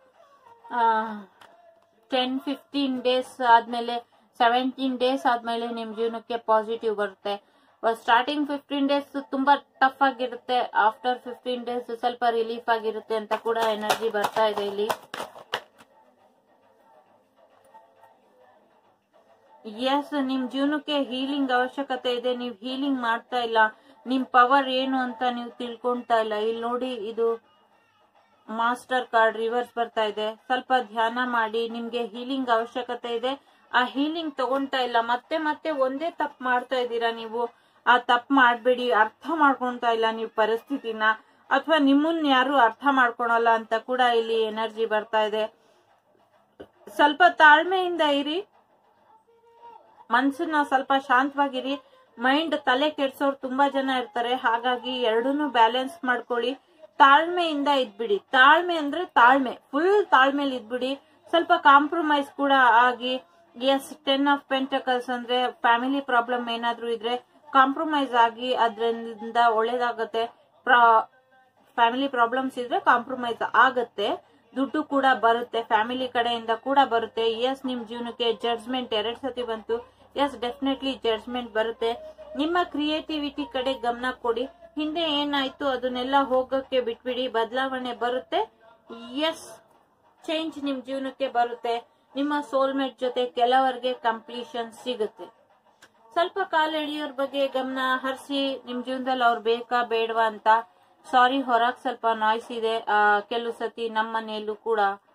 A: 10-15 ಡೇಸ್ ಆದ್ಮೇಲೆ 17 ಡೇಸ್ ಆದ್ಮೇಲೆ ನಿಮ್ ಜೀವನಕ್ಕೆ ಪಾಸಿಟಿವ್ ಬರುತ್ತೆ. ಸ್ಟಾರ್ಟಿಂಗ್ 15 ಡೇಸ್ ತುಂಬಾ ಟಫ್ ಆಗಿರುತ್ತೆ. ಆಫ್ಟರ್ 15 ಡೇಸ್ ಸ್ವಲ್ಪ ರಿಲೀಫ್ ಆಗಿರುತ್ತೆ ಅಂತ ಕೂಡ ಎನರ್ಜಿ ಬರ್ತಾ ಇದೆ ಇಲ್ಲಿ. ಎಸ್, ನಿಮ್ ಜೀವನಕ್ಕೆ ಹೀಲಿಂಗ್ ಅವಶ್ಯಕತೆ ಇದೆ. ನೀವು ಹೀಲಿಂಗ್ ಮಾಡ್ತಾ ಇಲ್ಲ, ನಿಮ್ ಪವರ್ ಏನು ಅಂತ ನೀವು ತಿಳ್ಕೊಂತಾ ಇಲ್ಲ. ಇಲ್ಲಿ ನೋಡಿ, ಇದು ಮಾಸ್ಟರ್ ಕಾರ್ಡ್ ರಿವರ್ಸ್ ಬರ್ತಾ ಇದೆ. ಸ್ವಲ್ಪ ಧ್ಯಾನ ಮಾಡಿ, ನಿಮ್ಗೆ ಹೀಲಿಂಗ್ ಅವಶ್ಯಕತೆ ಇದೆ. ಆ ಹೀಲಿಂಗ್ ತಗೊಂತಾ ಇಲ್ಲ, ಮತ್ತೆ ಮತ್ತೆ ಒಂದೇ ತಪ್ಪು ಮಾಡ್ತಾ ಇದ್ದೀರಾ ನೀವು. ಆ ತಪ್ಪು ಮಾಡ್ಬೇಡಿ. ಅರ್ಥ ಮಾಡ್ಕೊಂತಾ ಇಲ್ಲ ನೀವು ಪರಿಸ್ಥಿತಿನ, ಅಥವಾ ನಿಮ್ಮನ್ನ ಯಾರು ಅರ್ಥ ಮಾಡ್ಕೊಳಲ್ಲ ಅಂತ ಕೂಡ ಇಲ್ಲಿ ಎನರ್ಜಿ ಬರ್ತಾ ಇದೆ. ಸ್ವಲ್ಪ ತಾಳ್ಮೆಯಿಂದ ಇರಿ, ಮನ್ಸನ್ನ ಸ್ವಲ್ಪ ಶಾಂತವಾಗಿರಿ. ಮೈಂಡ್ ತಲೆ ಕೆಡ್ಸೋರು ತುಂಬಾ ಜನ ಇರ್ತಾರೆ, ಹಾಗಾಗಿ ಎರಡನ್ನೂ ಬ್ಯಾಲೆನ್ಸ್ ಮಾಡ್ಕೊಳ್ಳಿ. ತಾಳ್ಮೆಯಿಂದ ಇದ್ಬಿಡಿ. ತಾಳ್ಮೆ ಅಂದ್ರೆ ತಾಳ್ಮೆ, ಫುಲ್ ತಾಳ್ಮೆಲಿ ಇದ್ಬಿಡಿ. ಸ್ವಲ್ಪ ಕಾಂಪ್ರಮೈಸ್ ಕೂಡ ಆಗಿ. ಎಸ್, 10 ಆಫ್ ಪೆಂಟಕಲ್ಸ್ ಅಂದ್ರೆ ಫ್ಯಾಮಿಲಿ ಪ್ರಾಬ್ಲಮ್ ಏನಾದ್ರೂ ಇದ್ರೆ ಕಾಂಪ್ರಮೈಸ್ ಆಗಿ, ಅದರಿಂದ ಒಳ್ಳೇದಾಗತ್ತೆ. ಫ್ಯಾಮಿಲಿ ಪ್ರಾಬ್ಲಮ್ಸ್ ಇದ್ರೆ ಕಾಂಪ್ರಮೈಸ್ ಆಗತ್ತೆ, ದುಡ್ಡು ಕೂಡ ಬರುತ್ತೆ, ಫ್ಯಾಮಿಲಿ ಕಡೆಯಿಂದ ಕೂಡ ಬರುತ್ತೆ. ಎಸ್, ನಿಮ್ ಜೀವನಕ್ಕೆ ಜಡ್ಜ್ಮೆಂಟ್ 2 ಸತಿ ಬಂತು. ಎಸ್, ಡೆಫಿನೆಟ್ಲಿ ಜಡ್ಜ್ಮೆಂಟ್ ಬರುತ್ತೆ. ನಿಮ್ಮ ಕ್ರಿಯೇಟಿವಿಟಿ ಕಡೆ ಗಮನ ಕೊಡಿ. ಹಿಂದೆ ಏನಾಯ್ತು ಅದನ್ನೆಲ್ಲ ಹೋಗಕ್ಕೆ ಬಿಟ್ಬಿಡಿ. ಬದಲಾವಣೆ ಬರುತ್ತೆ. ಎಸ್, ಚೇಂಜ್ ನಿಮ್ ಜೀವನಕ್ಕೆ ಬರುತ್ತೆ. ನಿಮ್ಮ ಸೋಲ್ಮೇಟ್ ಜೊತೆ ಕೆಲವರಿಗೆ ಕಂಪ್ಲೀಷನ್ ಸಿಗುತ್ತೆ. ಸ್ವಲ್ಪ ಕಾಲ ಎಳೆಯೋರ್ ಬಗ್ಗೆ ಗಮನ ಹರಿಸಿ. ನಿಮ್ ಜೀವನದಲ್ಲಿ ಅವ್ರು ಬೇಕಾ ಬೇಡವಾ ಅಂತ. ಸಾರಿ, ಹೊರಗ್ ಸ್ವಲ್ಪ ನಾಯ್ಸ್ ಇದೆ. ಕೆಲವು ಸತಿ ನಮ್ಮ ಮನೆಯಲ್ಲೂ ಕೂಡ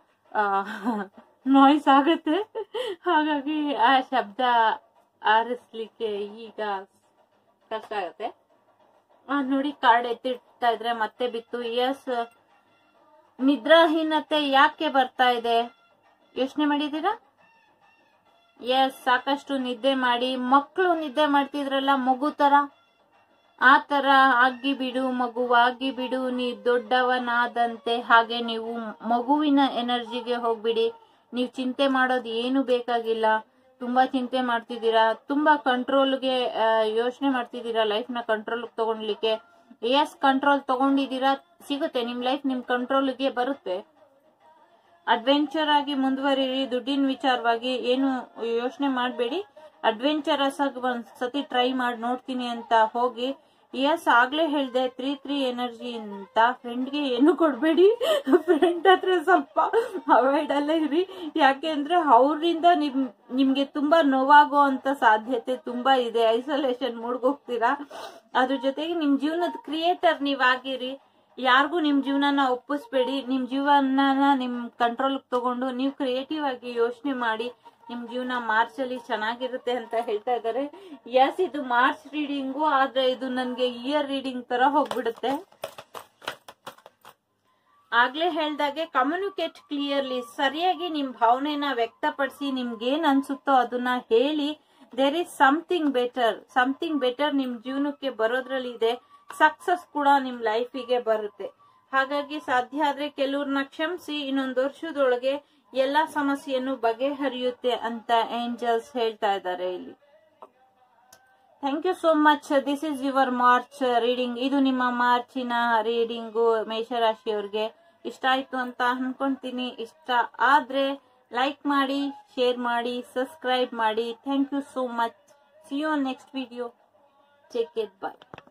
A: ನಾಯ್ಸ್ ಆಗುತ್ತೆ, ಹಾಗಾಗಿ ಆ ಶಬ್ದ ಆರಿಸ್ಲಿಕ್ಕೆ ಈಗ ಕಷ್ಟ ಆಗುತ್ತೆ. ನೋಡಿ, ಕಾರ್ಡ್ ಎತ್ತಿಡ್ತಾ ಇದ್ರೆ ಮತ್ತೆ ಬಿತ್ತು. ಎಸ್, ನಿದ್ರಾಹೀನತೆ ಯಾಕೆ ಬರ್ತಾ ಇದೆ ಯೋಚನೆ ಮಾಡಿದೀರಾ? ಎಸ್, ಸಾಕಷ್ಟು ನಿದ್ದೆ ಮಾಡಿ. ಮಕ್ಕಳು ನಿದ್ದೆ ಮಾಡ್ತಿದ್ರಲ್ಲ ಮಗು ತರ, ಆ ತರ ಆಗಿ ಬಿಡು, ಮಗುವಾಗಿ ಬಿಡು, ನೀ ದೊಡ್ಡವನಾದಂತೆ. ಹಾಗೆ ನೀವು ಮಗುವಿನ ಎನರ್ಜಿಗೆ ಹೋಗ್ಬಿಡಿ. ನೀವು ಚಿಂತೆ ಮಾಡೋದು ಏನು ಬೇಕಾಗಿಲ್ಲ. ತುಂಬಾ ಚಿಂತೆ ಮಾಡ್ತಿದ್ದೀರಾ, ತುಂಬಾ ಕಂಟ್ರೋಲ್ಗೆ ಯೋಚನೆ ಮಾಡ್ತಿದ್ದೀರಾ, ಲೈಫ್ ನ ಕಂಟ್ರೋಲ್ ತಗೊಂಡ್ಲಿಕ್ಕೆ. ಎಸ್, ಕಂಟ್ರೋಲ್ ತಗೊಂಡಿದ್ದೀರಾ, ಸಿಗುತ್ತೆ. ನಿಮ್ ಲೈಫ್ ನಿಮ್ ಕಂಟ್ರೋಲ್ಗೆ ಬರುತ್ತೆ. ಅಡ್ವೆಂಚರ್ ಆಗಿ ಮುಂದುವರಿರಿ. ದುಡ್ಡಿನ ವಿಚಾರವಾಗಿ ಏನು ಯೋಚನೆ ಮಾಡಬೇಡಿ. ಅಡ್ವೆಂಚರಸ್ ಆಗಿ ಒಂದ್ ಸತಿ ಟ್ರೈ ಮಾಡಿ ನೋಡ್ತೀನಿ ಅಂತ ಹೋಗಿ. ಎಸ್, ಆಗ್ಲೇ ಹೇಳ್ದೆ 3-3 ಎನರ್ಜಿ ಅಂತ. ಫ್ರೆಂಡ್ಗೆ ಏನು ಕೊಡ್ಬೇಡಿ. ಫ್ರೆಂಡ್ ಹತ್ರ ಸ್ವಲ್ಪ ಅವಾಯ್ಡ್ ಅಲ್ಲೇ ಇರಿ. ಯಾಕೆಂದ್ರೆ ಅವರಿಂದ ನಿಮ್ಗೆ ತುಂಬಾ ನೋವಾಗೋ ಅಂತ ಸಾಧ್ಯತೆ ತುಂಬಾ ಇದೆ. ಐಸೋಲೇಷನ್ ಮೂಡ್ಗೋಗ್ತೀರಾ. ಅದ್ರ ಜೊತೆಗೆ ನಿಮ್ ಜೀವನದ ಕ್ರಿಯೇಟರ್ ನೀವಾಗಿರಿ. ಯಾರಿಗೂ ನಿಮ್ ಜೀವನನ ಒಪ್ಪಿಸ್ಬೇಡಿ. ನಿಮ್ ಜೀವನನ ನಿಮ್ ಕಂಟ್ರೋಲ್ ತಗೊಂಡು ನೀವು ಕ್ರಿಯೇಟಿವ್ ಆಗಿ ಯೋಚನೆ ಮಾಡಿ. ನಿಮ್ ಜೀವನ ಮಾರ್ಚ್ ಅಲ್ಲಿ ಚೆನ್ನಾಗಿರುತ್ತೆ ಅಂತ ಹೇಳ್ತಾ ಇದ್ದಾರೆ. ಎಸ್, ಇದು ಮಾರ್ಚ್ ರೀಡಿಂಗು, ಆದ್ರೆ ಇದು ನನ್ಗೆ ಇಯರ್ ರೀಡಿಂಗ್ ತರ ಹೋಗ್ಬಿಡುತ್ತೆ. ಆಗ್ಲೇ ಹೇಳ್ದಾಗೆ ಕಮ್ಯುನಿಕೇಟ್ ಕ್ಲಿಯರ್ಲಿ. ಸರಿಯಾಗಿ ನಿಮ್ ಭಾವನೆನ ವ್ಯಕ್ತಪಡಿಸಿ. ನಿಮ್ಗೇನ್ ಅನ್ಸುತ್ತೋ ಅದನ್ನ ಹೇಳಿ. ದೇರ್ ಇಸ್ ಸಮಥಿಂಗ್ ಬೆಟರ್ ನಿಮ್ ಜೀವನಕ್ಕೆ ಬರೋದ್ರಲ್ಲಿ ಇದೆ. ಸಕ್ಸಸ್ ಕೂಡ ನಿಮ್ ಲೈಫಿಗೆ ಬರುತ್ತೆ. ಹಾಗಾಗಿ ಸಾಧ್ಯ ಆದ್ರೆ ಕೆಲವ್ರನ್ನ ಕ್ಷಮಿಸಿ. ಇನ್ನೊಂದು ವರ್ಷದೊಳಗೆ ಎಲ್ಲಾ ಸಮಸ್ಯೆಯನ್ನು ಬಗೆಹರಿಯುತ್ತೆ ಅಂತ ಏಂಜಲ್ಸ್ ಹೇಳ್ತಾ ಇದ್ದಾರೆ ಇಲ್ಲಿ. Thank you so much. This is your March reading. ಇದು ನಿಮ್ಮ ಮಾರ್ಚಿನ ರೀಡಿಂಗು ಮೇಷರಾಶಿಯವ್ರಿಗೆ. ಇಷ್ಟ ಆಯ್ತು ಅಂತ ಅನ್ಕೊಂತೀನಿ. ಇಷ್ಟ ಆದ್ರೆ ಲೈಕ್ ಮಾಡಿ, ಶೇರ್ ಮಾಡಿ, ಸಬ್ಸ್ಕ್ರೈಬ್ ಮಾಡಿ. Thank you so much. See you next video. Take care. Bye.